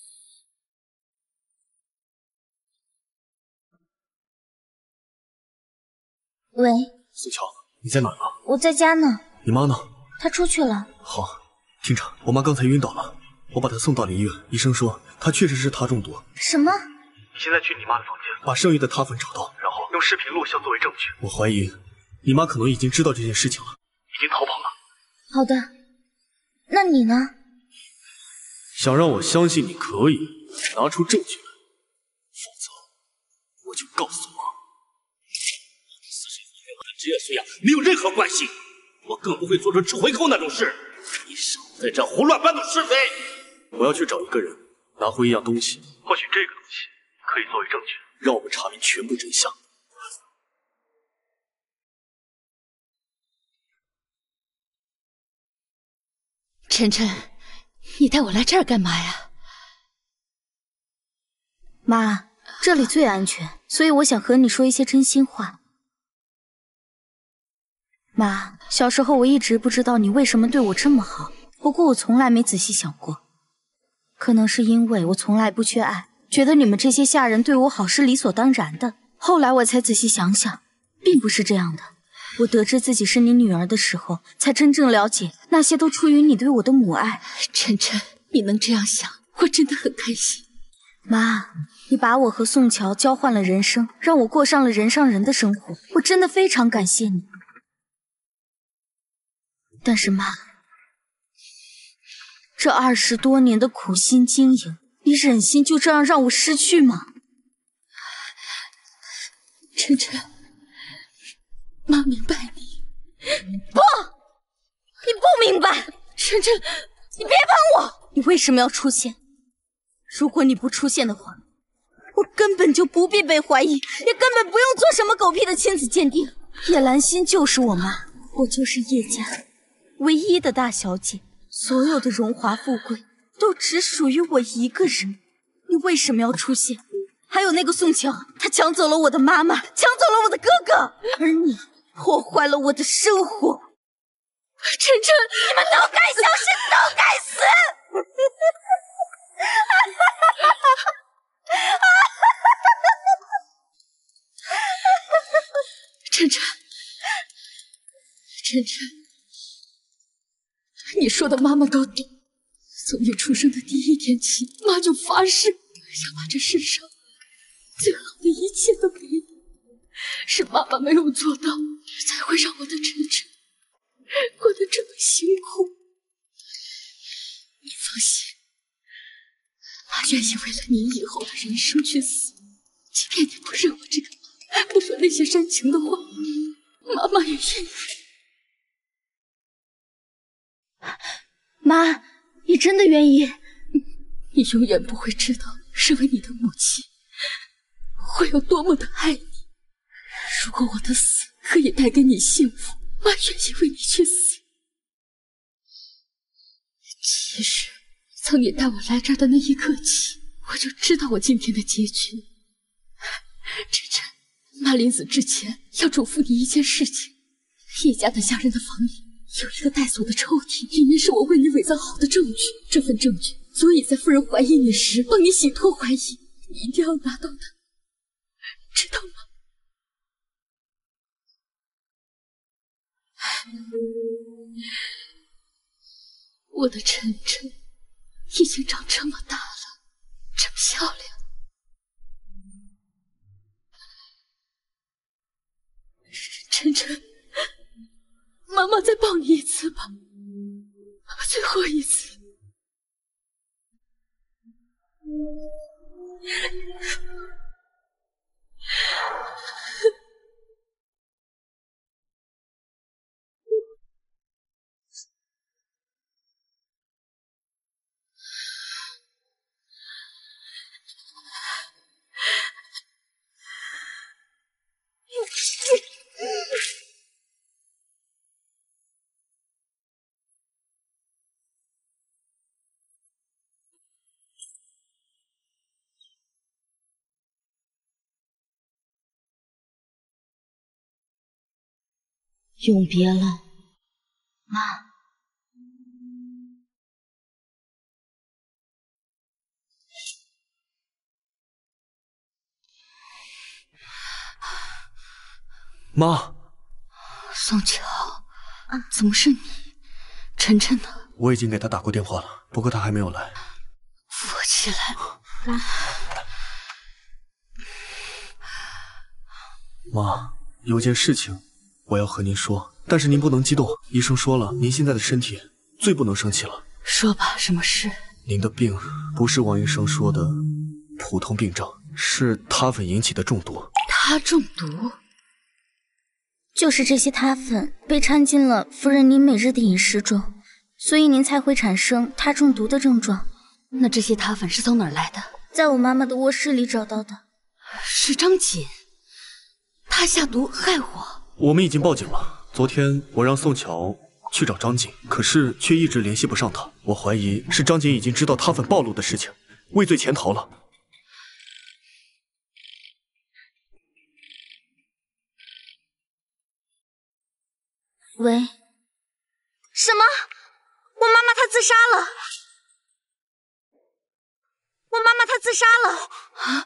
S4: 喂，
S8: 苏乔，你在哪儿呢？
S4: 我在家呢。
S8: 你妈呢？
S4: 她出去了。
S8: 好，厅长，我妈刚才晕倒了，我把她送到了医院，医生说她确实是她中毒。
S4: 什么？
S9: 你现在去你妈的房间，
S8: 把剩余的塌粉找到，
S9: 然后用视频录像作为证据。
S8: 我怀疑你妈可能已经知道这件事情了，
S9: 已经逃跑了。
S4: 好的，那你呢？
S8: 想让我相信你可以，拿出证据来，否则我就告诉妈。
S7: 此事与我的职业素养没有任何关系，我更不会做出吃回扣那种事。你少在这胡乱搬弄是非。
S8: 我要去找一个人，拿回一样东西，
S9: 或许这个东西可以作为证据，
S8: 让我们查明全部真相。
S5: 晨晨，你带我来这儿干嘛呀？
S2: 妈，这里最安全，所以我想和你说一些真心话。妈，小时候我一直不知道你为什么对我这么好，不过我从来没仔细想过，可能是因为我从来不缺爱，觉得你们这些下人对我好是理所当然的。后来我才仔细想想，并不是这样的。我得知自己是你女儿的时候，才真正了解那些都出于你对我的母爱。
S5: 晨晨，你能这样想，我真的很开心。
S2: 妈，你把我和宋乔交换了人生，让我过上了人上人的生活，我真的非常感谢你。 但是妈，这二十多年的苦心经营，你忍心就这样让我失去吗？
S5: 晨晨，妈明白你。
S2: 不，你不明白。
S5: 晨晨，
S2: 你别碰我！你为什么要出现？如果你不出现的话，我根本就不必被怀疑，也根本不用做什么狗屁的亲子鉴定。叶兰心就是我妈，我就是叶家唯一的大小姐，所有的荣华富贵都只属于我一个人。你为什么要出现？还有那个宋乔，他抢走了我的妈妈，抢走了我的哥哥，而你破坏了我的生活。
S5: 晨晨，
S2: 你们都该消失，都该死！
S5: 晨晨，晨晨，你说的妈妈都懂。从你出生的第一天起，妈就发誓要把这世上最好的一切都给你，是妈妈没有做到，才会让我的晨晨过得这么辛苦。你放心，妈愿意为了你以后的人生去死，即便你不认我这个妈，不说那些煽情的话，妈妈也愿意。
S2: 妈，你真的愿意？
S5: 你永远不会知道，身为你的母亲，会有多么的爱你。如果我的死可以带给你幸福，妈愿意为你去死。其实，从你带我来这儿的那一刻起，我就知道我今天的结局。晨晨，妈临死之前要嘱咐你一件事情：叶家的家人的房里有一个带锁的抽屉，里面是我为你伪造好的证据。这份证据足以在夫人怀疑你时帮你洗脱怀疑，你一定要拿到它，知道吗？我的晨晨已经长这么大了，真漂亮。晨晨，妈妈再抱你一次吧，最后一次。
S2: 永别了，妈。
S8: 妈，
S5: 宋乔，怎么是你？晨晨呢？
S8: 我已经给他打过电话了，不过他还没有来。
S5: 扶我起来。
S8: 妈，有件事情我要和您说，但是您不能激动。医生说了，您现在的身体最不能生气了。
S5: 说吧，什么事？
S8: 您的病不是王医生说的普通病症，是他粉引起的中毒。
S5: 他中毒？
S2: 就是这些他粉被掺进了夫人您每日的饮食中，所以您才会产生他中毒的症状。
S5: 那这些他粉是从哪儿来的？
S2: 在我妈妈的卧室里找到的。
S5: 是张锦，他下毒害我。
S8: 我们已经报警了。昨天我让宋乔去找张锦，可是却一直联系不上他。我怀疑是张锦已经知道他粉暴露的事情，畏罪潜逃了。
S2: 喂，什么？我妈妈她自杀了！我妈妈她自杀了！啊！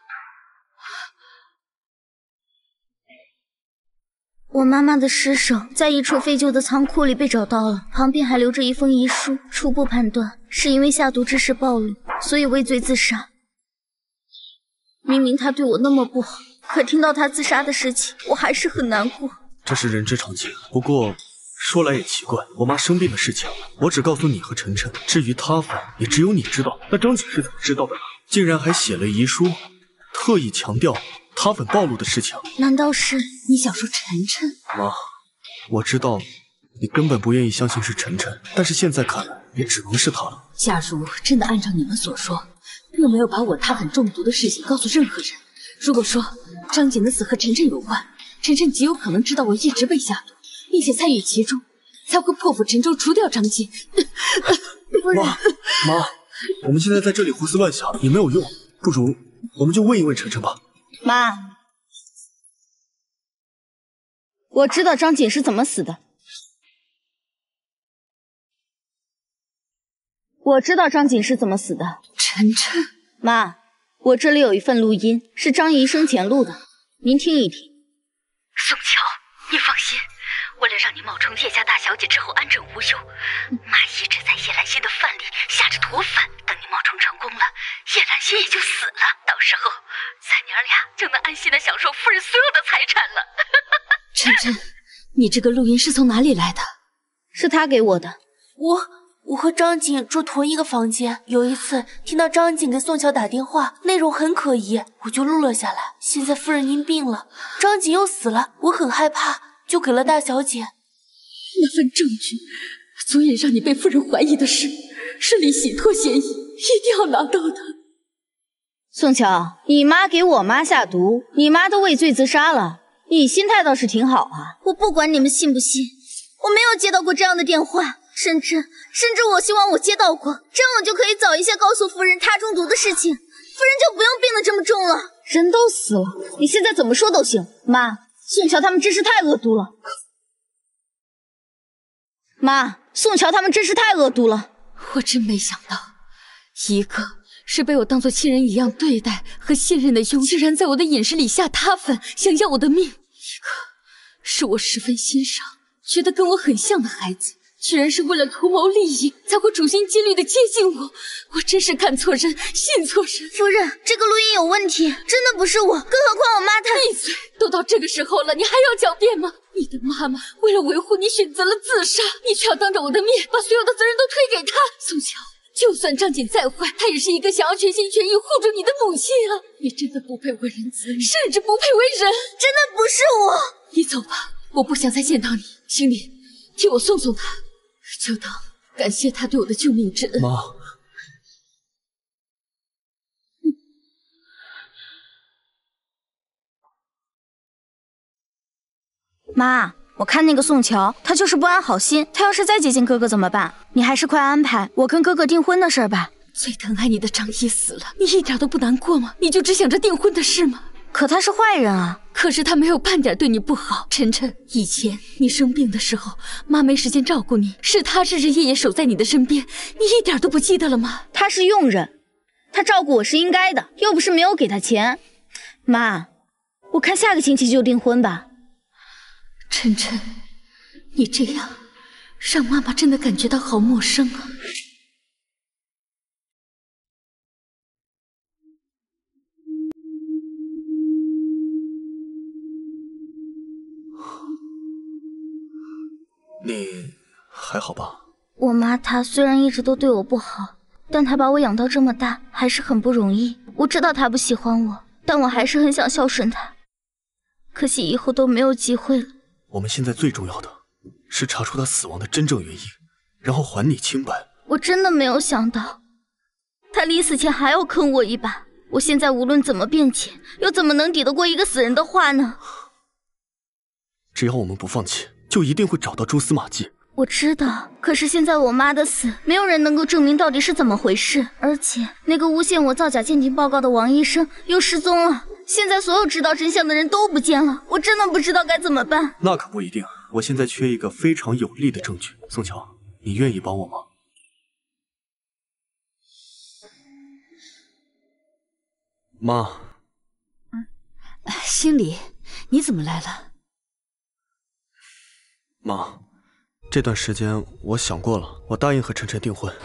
S2: 我妈妈的尸首在一处废旧的仓库里被找到了，旁边还留着一封遗书。初步判断是因为下毒之事暴露，所以畏罪自杀。明明她对我那么不好，可听到她自杀的事情，我还是很难过。
S8: 这是人之常情，不过说来也奇怪，我妈生病的事情，我只告诉你和晨晨，至于他粉，也只有你知道。那张景是怎么知道的呢？竟然还写了遗书，特意强调他粉暴露的事情。
S5: 难道是你想说晨晨？
S8: 妈，我知道你根本不愿意相信是晨晨，但是现在看来，也只能是他了。
S5: 假如真的按照你们所说，并没有把我他粉中毒的事情告诉任何人，如果说张景的死和晨晨有关，晨晨极有可能知道我一直被下毒，并且参与其中，才会破釜沉舟除掉张景。
S8: 妈，妈，我们现在在这里胡思乱想也没有用，不如我们就问一问晨晨吧。
S2: 妈，我知道张景是怎么死的。我知道张景是怎么死的。
S5: 晨晨，
S2: 妈，我这里有一份录音，是张姨生前录的，您听一听。
S12: 宋乔，你放心，为了让你冒充叶家大小姐之后安枕无忧，妈一直在叶兰心的饭里下着毒粉，等你冒充成功了，叶兰心也就死了，到时候咱娘俩就能安心的享受夫人所有的财产了。
S5: 晨晨，你这个录音是从哪里来的？
S2: 是他给我的。
S11: 我我和张景住同一个房间，有一次听到张景给宋乔打电话，内容很可疑，我就录了下来。现在夫人您病了，张景又死了，我很害怕，就给了大小姐。
S5: 那份证据足以让你被夫人怀疑的事，是立洗脱嫌疑，一定要拿到的。
S2: 宋乔，你妈给我妈下毒，你妈都畏罪自杀了，你心态倒是挺好啊。
S4: 我不管你们信不信，我没有接到过这样的电话，甚至甚至我希望我接到过，这样我就可以早一些告诉夫人她中毒的事情，夫人就不用病得这么重了。
S2: 人都死了，你现在怎么说都行。妈，宋乔他们真是太恶毒了。妈，宋乔他们真是太恶毒了。
S5: 我真没想到，一个是被我当作亲人一样对待和信任的佣，居然在我的饮食里下他粉，想要我的命；一个是我十分欣赏，觉得跟我很像的孩子，居然是为了图谋利益才会处心积虑的接近我。我真是看错人，信错人。
S4: 夫人，这个录音有问题，真的不是我，更何况我妈她……
S5: 闭嘴！都到这个时候了，你还要狡辩吗？你的妈妈为了维护你选择了自杀，你却要当着我的面把所有的责任都推给她。宋乔，就算张景再坏，她也是一个想要全心全意护住你的母亲啊！你真的不配为人子女，甚至不配为人。
S4: 真的不是我。
S5: 你走吧，我不想再见到你，请你替我送送他，就当感谢他对我的救命之恩。
S8: 妈，
S2: 妈，我看那个宋乔，他就是不安好心，他要是再接近哥哥怎么办？你还是快安排我跟哥哥订婚的事吧。
S5: 最疼爱你的张一死了，你一点都不难过吗？你就只想着订婚的事吗？
S2: 可他是坏人啊。
S5: 可是他没有半点对你不好。晨晨，以前你生病的时候，妈没时间照顾你，是他日日夜夜守在你的身边，你一点都不记得了吗？
S2: 他是佣人，他照顾我是应该的，又不是没有给他钱。妈，我看下个星期就订婚吧。
S5: 晨晨，你这样让妈妈真的感觉到好陌生啊。
S8: 你还好吧？
S2: 我妈她虽然一直都对我不好，但她把我养到这么大还是很不容易。我知道她不喜欢我，但我还是很想孝顺她。可惜以后都没有机会了。
S8: 我们现在最重要的是查出他死亡的真正原因，然后还你清白。
S2: 我真的没有想到，他临死前还要坑我一把。我现在无论怎么辩解，又怎么能抵得过一个死人的话呢？
S8: 只要我们不放弃，就一定会找到蛛丝马迹。
S2: 我知道，可是现在我妈的死，没有人能够证明到底是怎么回事。而且那个诬陷我造假鉴定报告的王医生又失踪了。现在所有知道真相的人都不见了，我真的不知道该怎么办。
S8: 那可不一定，我现在缺一个非常有力的证据。宋乔，你愿意帮我吗？妈。
S5: 心里，你怎么来了？
S8: 妈，这段时间我想过了，我答应和晨晨订婚。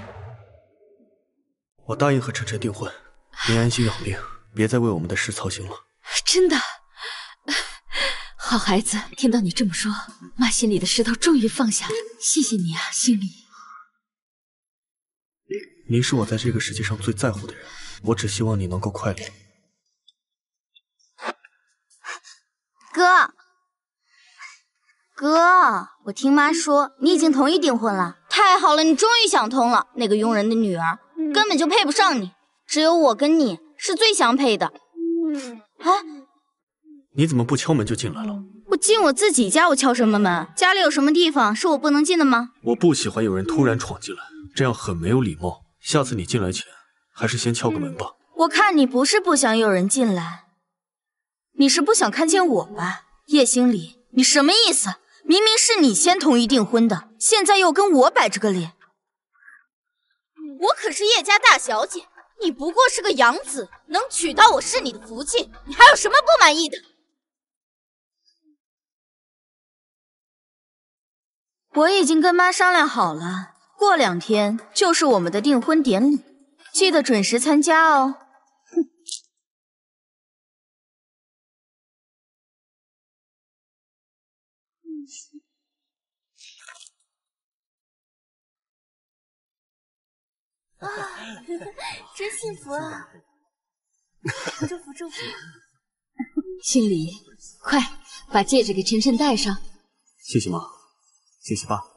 S8: 我答应和晨晨订婚，您安心养病，别再为我们的事操心了。
S5: 真的？好好孩子，听到你这么说，妈心里的石头终于放下了。谢谢你啊，心里。
S8: 您是我在这个世界上最在乎的人，我只希望你能够快乐。
S2: 哥，哥，我听妈说你已经同意订婚了。太好了，你终于想通了。那个佣人的女儿根本就配不上你，只有我跟你是最相配的。哎，
S8: 你怎么不敲门就进来了？
S2: 我进我自己家，我敲什么门？家里有什么地方是我不能进的吗？
S8: 我不喜欢有人突然闯进来，这样很没有礼貌。下次你进来前，还是先敲个门吧。
S2: 我看你不是不想有人进来，你是不想看见我吧？叶心里，你什么意思？明明是你先同意订婚的，现在又跟我摆着个脸。
S4: 我可是叶家大小姐，你不过是个养子，能娶到我是你的福气，你还有什么不满意的？
S2: 我已经跟妈商量好了。过两天就是我们的订婚典礼，记得准时参加哦。哼。
S11: 啊，真幸福啊！祝福祝福。
S5: 心里，快把戒指给晨晨戴上。
S8: 谢谢妈，谢谢爸。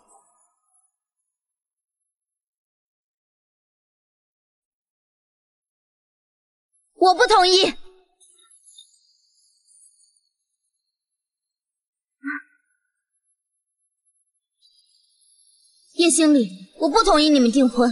S2: 我不同意。叶心里，我不同意你们订婚。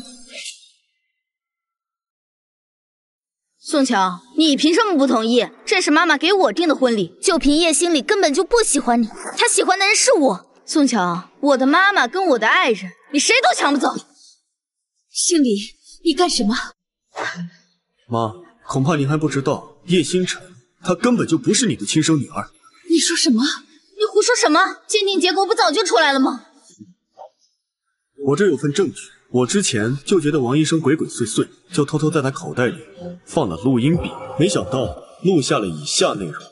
S2: 宋乔，你凭什么不同意？这是妈妈给我订的婚礼，就凭叶心里根本就不喜欢你，她喜欢的人是我。宋乔，我的妈妈跟我的爱人，你谁都抢不走。
S5: 心里，你干什么？
S8: 妈，恐怕您还不知道，叶星辰她根本就不是你的亲生女儿。
S5: 你说什么？
S2: 你胡说什么？鉴定结果不早就出来了吗？
S8: 我这有份证据，我之前就觉得王医生鬼鬼祟祟，就偷偷在他口袋里放了录音笔，没想到录下了以下内容。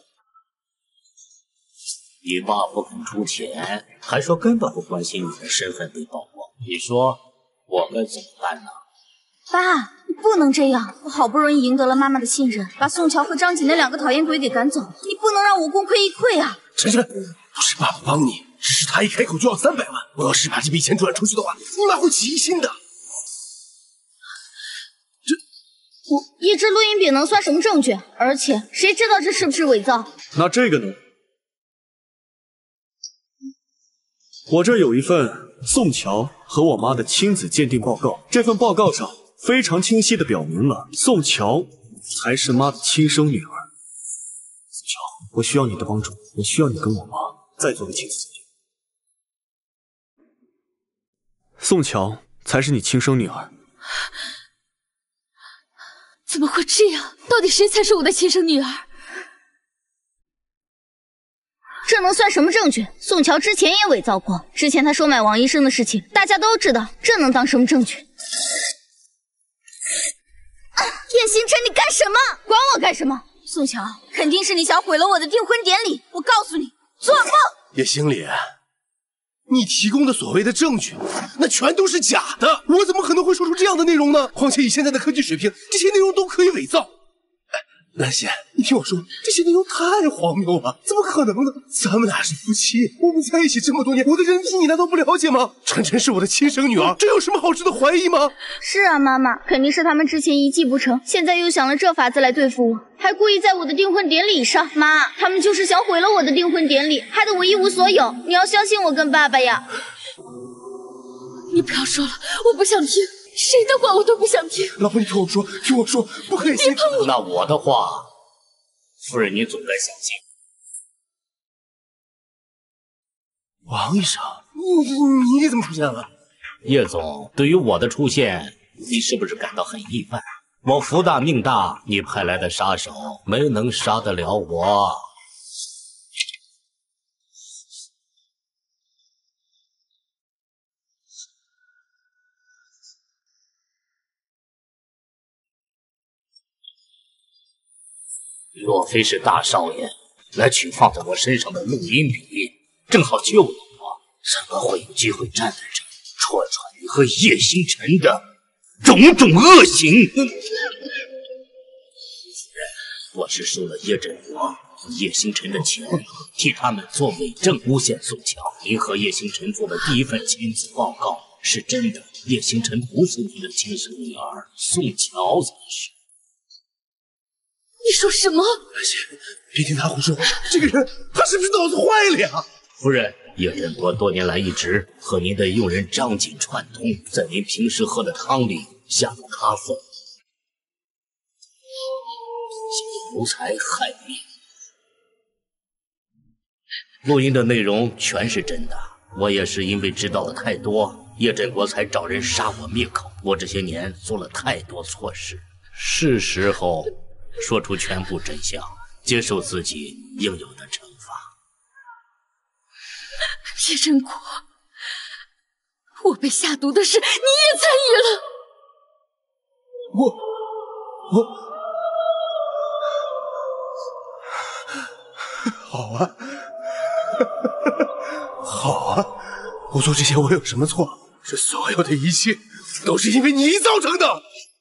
S7: 你爸不肯出钱，还说根本不关心你的身份被曝光，你说我该怎么办呢？
S2: 爸，你不能这样！我好不容易赢得了妈妈的信任，把宋乔和张锦那两个讨厌鬼给赶走，你不能让我功亏一篑啊！
S3: 晨晨，都是爸爸帮你，只是他一开口就要三百万，我要是把这笔钱转出去的话，你妈会起疑心的。
S2: 这，我一支录音笔能算什么证据？而且谁知道这是不是伪造？
S8: 那这个呢？我这有一份宋乔和我妈的亲子鉴定报告，这份报告上非常清晰的表明了宋乔才是妈的亲生女儿。宋乔，我需要你的帮助，我需要你跟我妈再做个亲子鉴定。宋乔才是你亲生女儿。
S5: 怎么会这样？到底谁才是我的亲生女儿？
S2: 这能算什么证据？宋乔之前也伪造过，之前他收买王医生的事情大家都知道，这能当什么证据？啊，叶星辰，你干什么？管我干什么？宋乔，肯定是你想毁了我的订婚典礼！我告诉你，做梦！
S3: 叶星里，你提供的所谓的证据，那全都是假的，我怎么可能会说出这样的内容呢？况且以现在的科技水平，这些内容都可以伪造。南希，你听我说，这些内容太荒谬了，怎么可能呢？咱们俩是夫妻，我们在一起这么多年，我的人品你难道不了解吗？晨晨是我的亲生女儿，这有什么好值得怀疑吗？
S2: 是啊，妈妈，肯定是他们之前一计不成，现在又想了这法子来对付我，还故意在我的订婚典礼上，妈，他们就是想毁了我的订婚典礼，害得我一无所有。你要相信我跟爸爸呀。
S5: 你不要说了，我不想听。谁的话我都不想听。
S3: 老婆，你听我说，听我说，不可以信。
S7: 那我的话，夫人你总该相信。
S3: 王医生，你你你怎么出现了？
S7: 叶总，对于我的出现，你是不是感到很意外？我福大命大，你派来的杀手没能杀得了我。若非是大少爷， 来取放在我身上的录音笔，正好救了我，怎么会有机会站在这里戳穿你和叶星辰的种种恶行？我是收了叶振国和叶星辰的钱，替他们做伪证，诬陷宋乔。您和叶星辰做的第一份亲子报告是真的，叶星辰不是您的亲生女儿，宋乔才是。
S5: 你说什么？
S3: 别听他胡说，这个人他是不是脑子坏了呀？
S7: 夫人，叶振国多年来一直和您的佣人张锦串通，在您平时喝的汤里下入咖啡，谋财害命。录音的内容全是真的，我也是因为知道的太多，叶振国才找人杀我灭口。我这些年做了太多错事，是时候说出全部真相，接受自己应有的惩罚。
S5: 叶振国，我被下毒的事你也参与了。
S3: 我我好啊好啊，我做这些我有什么错？这所有的一切都是因为你造成的，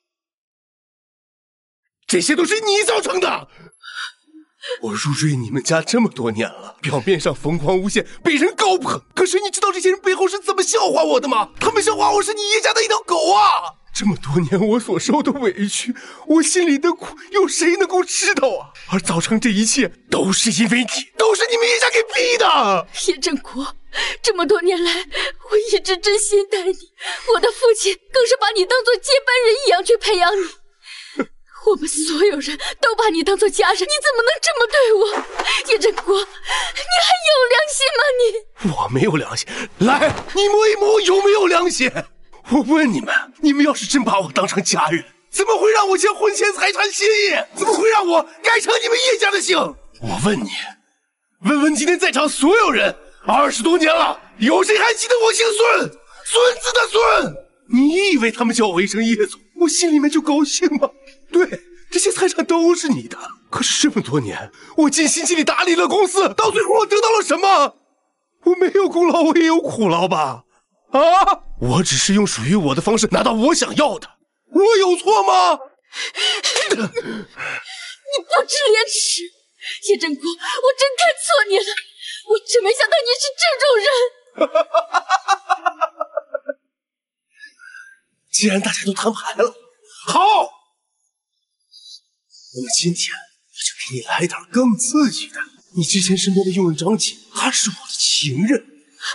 S3: 这些都是你造成的。我入赘你们家这么多年了，表面上风光无限，被人高捧，可是你知道这些人背后是怎么笑话我的吗？他们笑话我是你叶家的一条狗啊！这么多年我所受的委屈，我心里的苦，有谁能够知道啊？而造成这一切，都是因为你，都是你们叶家给逼的。
S5: 叶振国，这么多年来，我一直真心待你，我的父亲更是把你当做接班人一样去培养你。我们所有人都把你当做家人，你怎么能这么对我？叶振国，你还有良心吗你？
S3: 我没有良心，来，你摸一摸我有没有良心？我问你们，你们要是真把我当成家人，怎么会让我签婚前财产协议？怎么会让我改成你们叶家的姓？我问你，问问今天在场所有人，二十多年了，有谁还记得我姓孙？孙子的孙？你以为他们叫我一声叶总，我心里面就高兴吗？对，这些财产都是你的。可是这么多年，我尽心尽力打理了公司，到最后我得到了什么？我没有功劳，我也有苦劳吧？啊！我只是用属于我的方式拿到我想要的，我有错吗？
S5: 你不知廉耻！叶振国，我真看错你了，我真没想到你是这种人。
S3: 既然大家都摊牌了，好，那么今天我就给你来点更刺激的。你之前身边的佣人张锦，她是我的情人。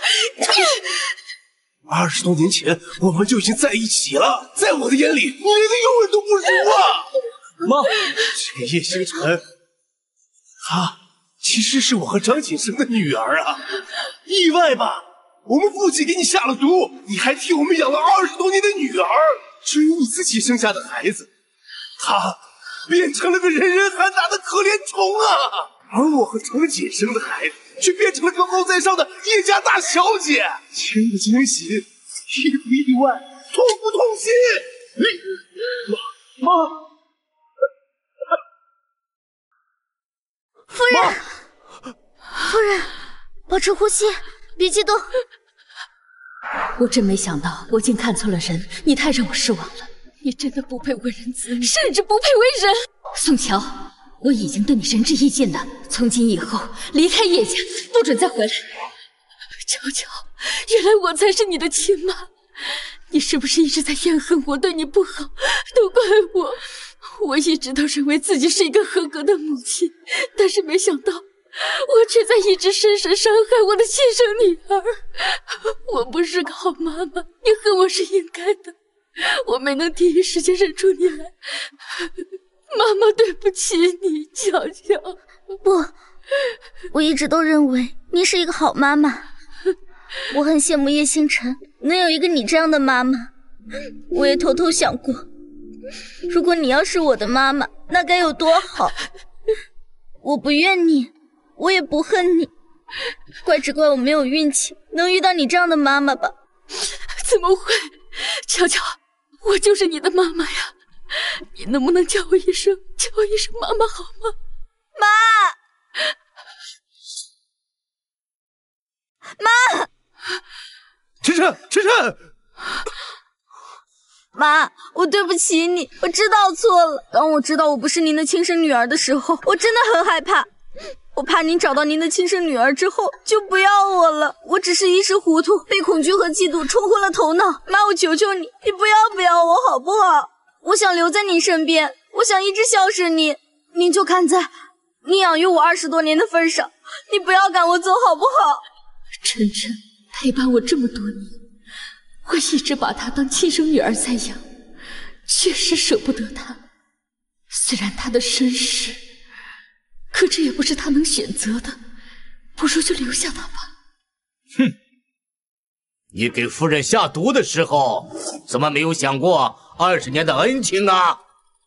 S3: 二十多年前我们就已经在一起了，在我的眼里，你连个佣人都不如啊！
S6: 妈，
S3: 这个叶星辰，她其实是我和张锦生的女儿啊，意外吧？我们父亲给你下了毒，你还替我们养了二十多年的女儿。至于你自己生下的孩子，他变成了个人人喊打的可怜虫啊！而我和张锦生的孩子却变成了高高在上的叶家大小姐，惊不惊喜，意不意外，痛不痛心？妈妈，
S2: 夫人，夫人，保持呼吸，别激动。
S5: 我真没想到，我竟看错了人，你太让我失望了。你真的不配为人子女，甚至不配为人。宋乔，我已经对你仁至义尽了，从今以后离开叶家，不准再回来。乔乔，原来我才是你的亲妈，你是不是一直在怨恨我对你不好？都怪我，我一直都认为自己是一个合格的母亲，但是没想到我却在一直深深伤害我的亲生女儿。我不是个好妈妈，你恨我是应该的。我没能第一时间认出你来，妈妈对不起你，乔乔。
S2: 不，我一直都认为你是一个好妈妈。我很羡慕叶星辰能有一个你这样的妈妈。我也偷偷想过，如果你要是我的妈妈，那该有多好。我不怨你，我也不恨你，怪只怪我没有运气能遇到你这样的妈妈吧。
S5: 怎么会？乔乔，我就是你的妈妈呀，你能不能叫我一声，叫我一声妈妈好吗？
S2: 妈，
S3: 晨，晨晨。
S2: 妈，我对不起你，我知道错了。当我知道我不是您的亲生女儿的时候，我真的很害怕。我怕您找到您的亲生女儿之后就不要我了。我只是一时糊涂，被恐惧和嫉妒冲昏了头脑。妈，我求求你，你不要不要我好不好？我想留在您身边，我想一直孝顺您。您就看在你养育我二十多年的份上，你不要赶我走好不好？
S5: 晨晨陪伴我这么多年，我一直把她当亲生女儿在养，确实舍不得她。虽然她的身世，可这也不是她能选择的，不如就留下她吧。
S7: 哼，你给夫人下毒的时候，怎么没有想过二十年的恩情啊？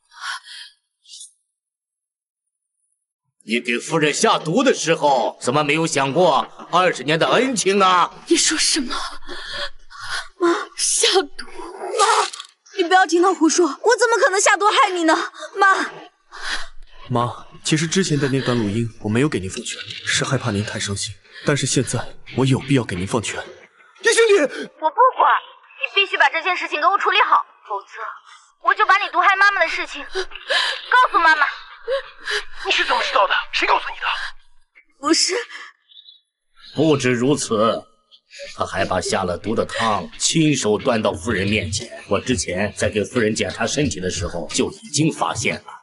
S7: 你给夫人下毒的时候，怎么没有想过二十年的恩情啊？
S5: 你说什么？妈，下毒？
S2: 妈，你不要听他胡说，我怎么可能下毒害你呢？妈，
S8: 妈，其实之前的那段录音我没有给您放权，是害怕您太伤心。但是现在我有必要给您放权。
S3: 叶经理，
S1: 我不管，你必须把这件事情给我处理好，否则我就把你毒害妈妈的事情告诉妈妈。
S3: 你是怎么知道的？谁告诉你的？
S2: 不是，
S7: 不止如此，他还把下了毒的汤亲手端到夫人面前。我之前在给夫人检查身体的时候就已经发现了。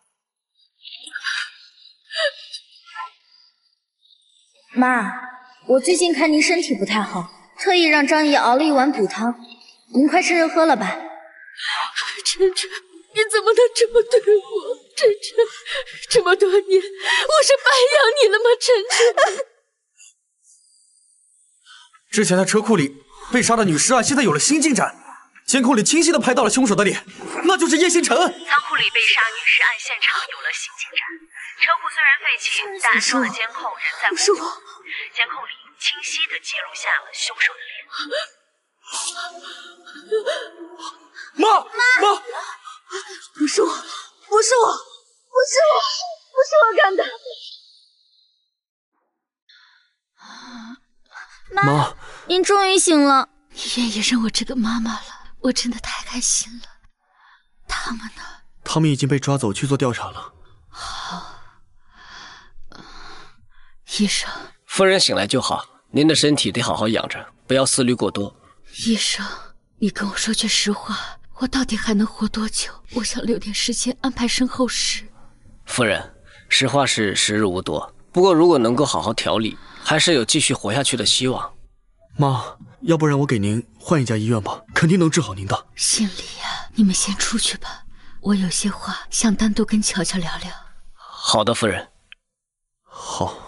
S2: 妈，我最近看您身体不太好，特意让张姨熬了一碗补汤，您快趁热喝了吧。
S5: 晨晨，你怎么能这么对我？晨晨，这么多年，我是白养你了吗？晨晨，
S8: 之前在车库里被杀的女尸案，现在有了新进展，监控里清晰的拍到了凶手的脸，那就是叶星辰。
S12: 仓库里被杀女尸案现场有了新进展，车库虽然废弃，但安装的监控仍在工作，监控里清晰的记录下了凶手的脸。
S8: 妈，妈，
S2: 不是我，不是我，不是我，不是我干的。妈，
S8: 妈，
S2: 您终于醒了。
S5: 你愿意认我这个妈妈了，我真的太开心了。他们呢？
S8: 他们已经被抓走去做调查了。
S5: 好，医生。
S6: 夫人醒来就好，您的身体得好好养着，不要思虑过多。
S5: 医生，你跟我说句实话，我到底还能活多久？我想留点时间安排身后事。
S6: 夫人，实话是时日无多，不过如果能够好好调理，还是有继续活下去的希望。
S8: 妈，要不然我给您换一家医院吧，肯定能治好您的。
S5: 心里呀，你们先出去吧，我有些话想单独跟乔乔聊聊。
S6: 好的，夫人。
S8: 好。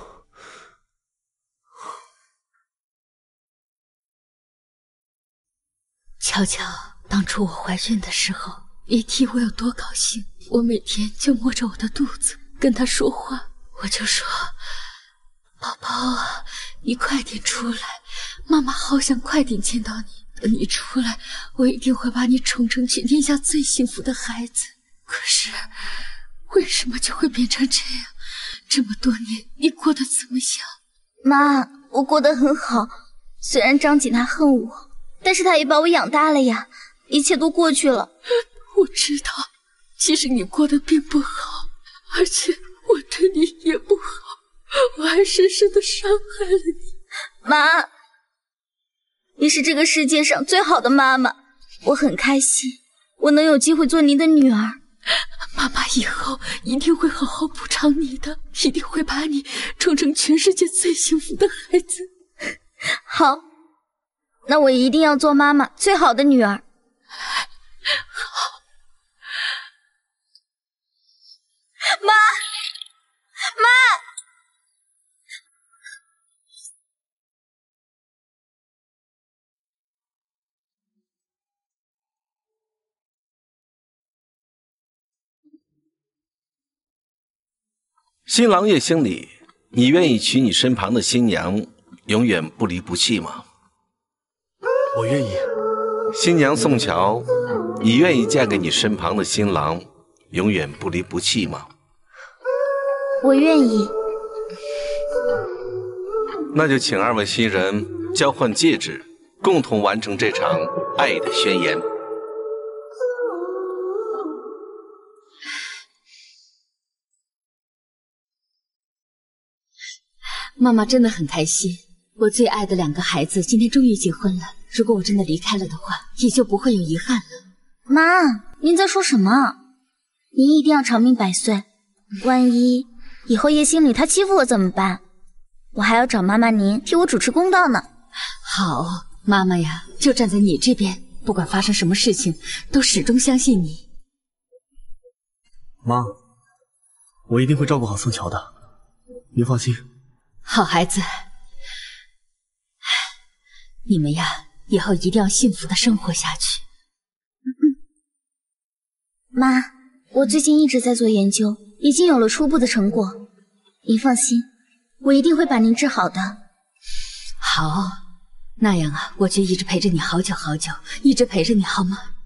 S5: 乔乔，当初我怀孕的时候，别提我有多高兴。我每天就摸着我的肚子跟他说话，我就说：“宝宝啊，你快点出来，妈妈好想快点见到你。等你出来，我一定会把你宠成全天下最幸福的孩子。”可是，为什么就会变成这样？这么多年，你过得怎么样？
S2: 妈，我过得很好，虽然张锦他恨我。但是他也把我养大了呀，一切都过去了。
S5: 我知道，其实你过得并不好，而且我对你也不好，我还深深的伤害了你。
S2: 妈，你是这个世界上最好的妈妈，我很开心，我能有机会做您的女儿。
S5: 妈妈以后一定会好好补偿你的，一定会把你宠成全世界最幸福的孩子。
S2: 好。那我一定要做妈妈最好的女儿。
S5: 好，
S2: 妈，妈，
S13: 新郎叶星里，你愿意娶你身旁的新娘永远不离不弃吗？
S8: 我愿意。
S13: 新娘宋乔，你愿意嫁给你身旁的新郎永远不离不弃吗？
S2: 我愿意。
S13: 那就请二位新人交换戒指， 共同完成这场爱的宣言。
S5: 妈妈真的很开心，我最爱的两个孩子今天终于结婚了。如果我真的离开了的话，也就不会有遗憾了。
S2: 妈，您在说什么？您一定要长命百岁，万一以后叶星宇他欺负我怎么办？我还要找妈妈您替我主持公道呢。
S5: 好，妈妈呀，就站在你这边，不管发生什么事情，都始终相信你。
S8: 妈，我一定会照顾好宋乔的，您放心。
S5: 好孩子，你们呀，以后一定要幸福的生活下去。
S2: 妈，我最近一直在做研究，已经有了初步的成果。您放心，我一定会把您治好的。
S5: 好，那样啊，我就一直陪着你好久好久，一直陪着你好吗？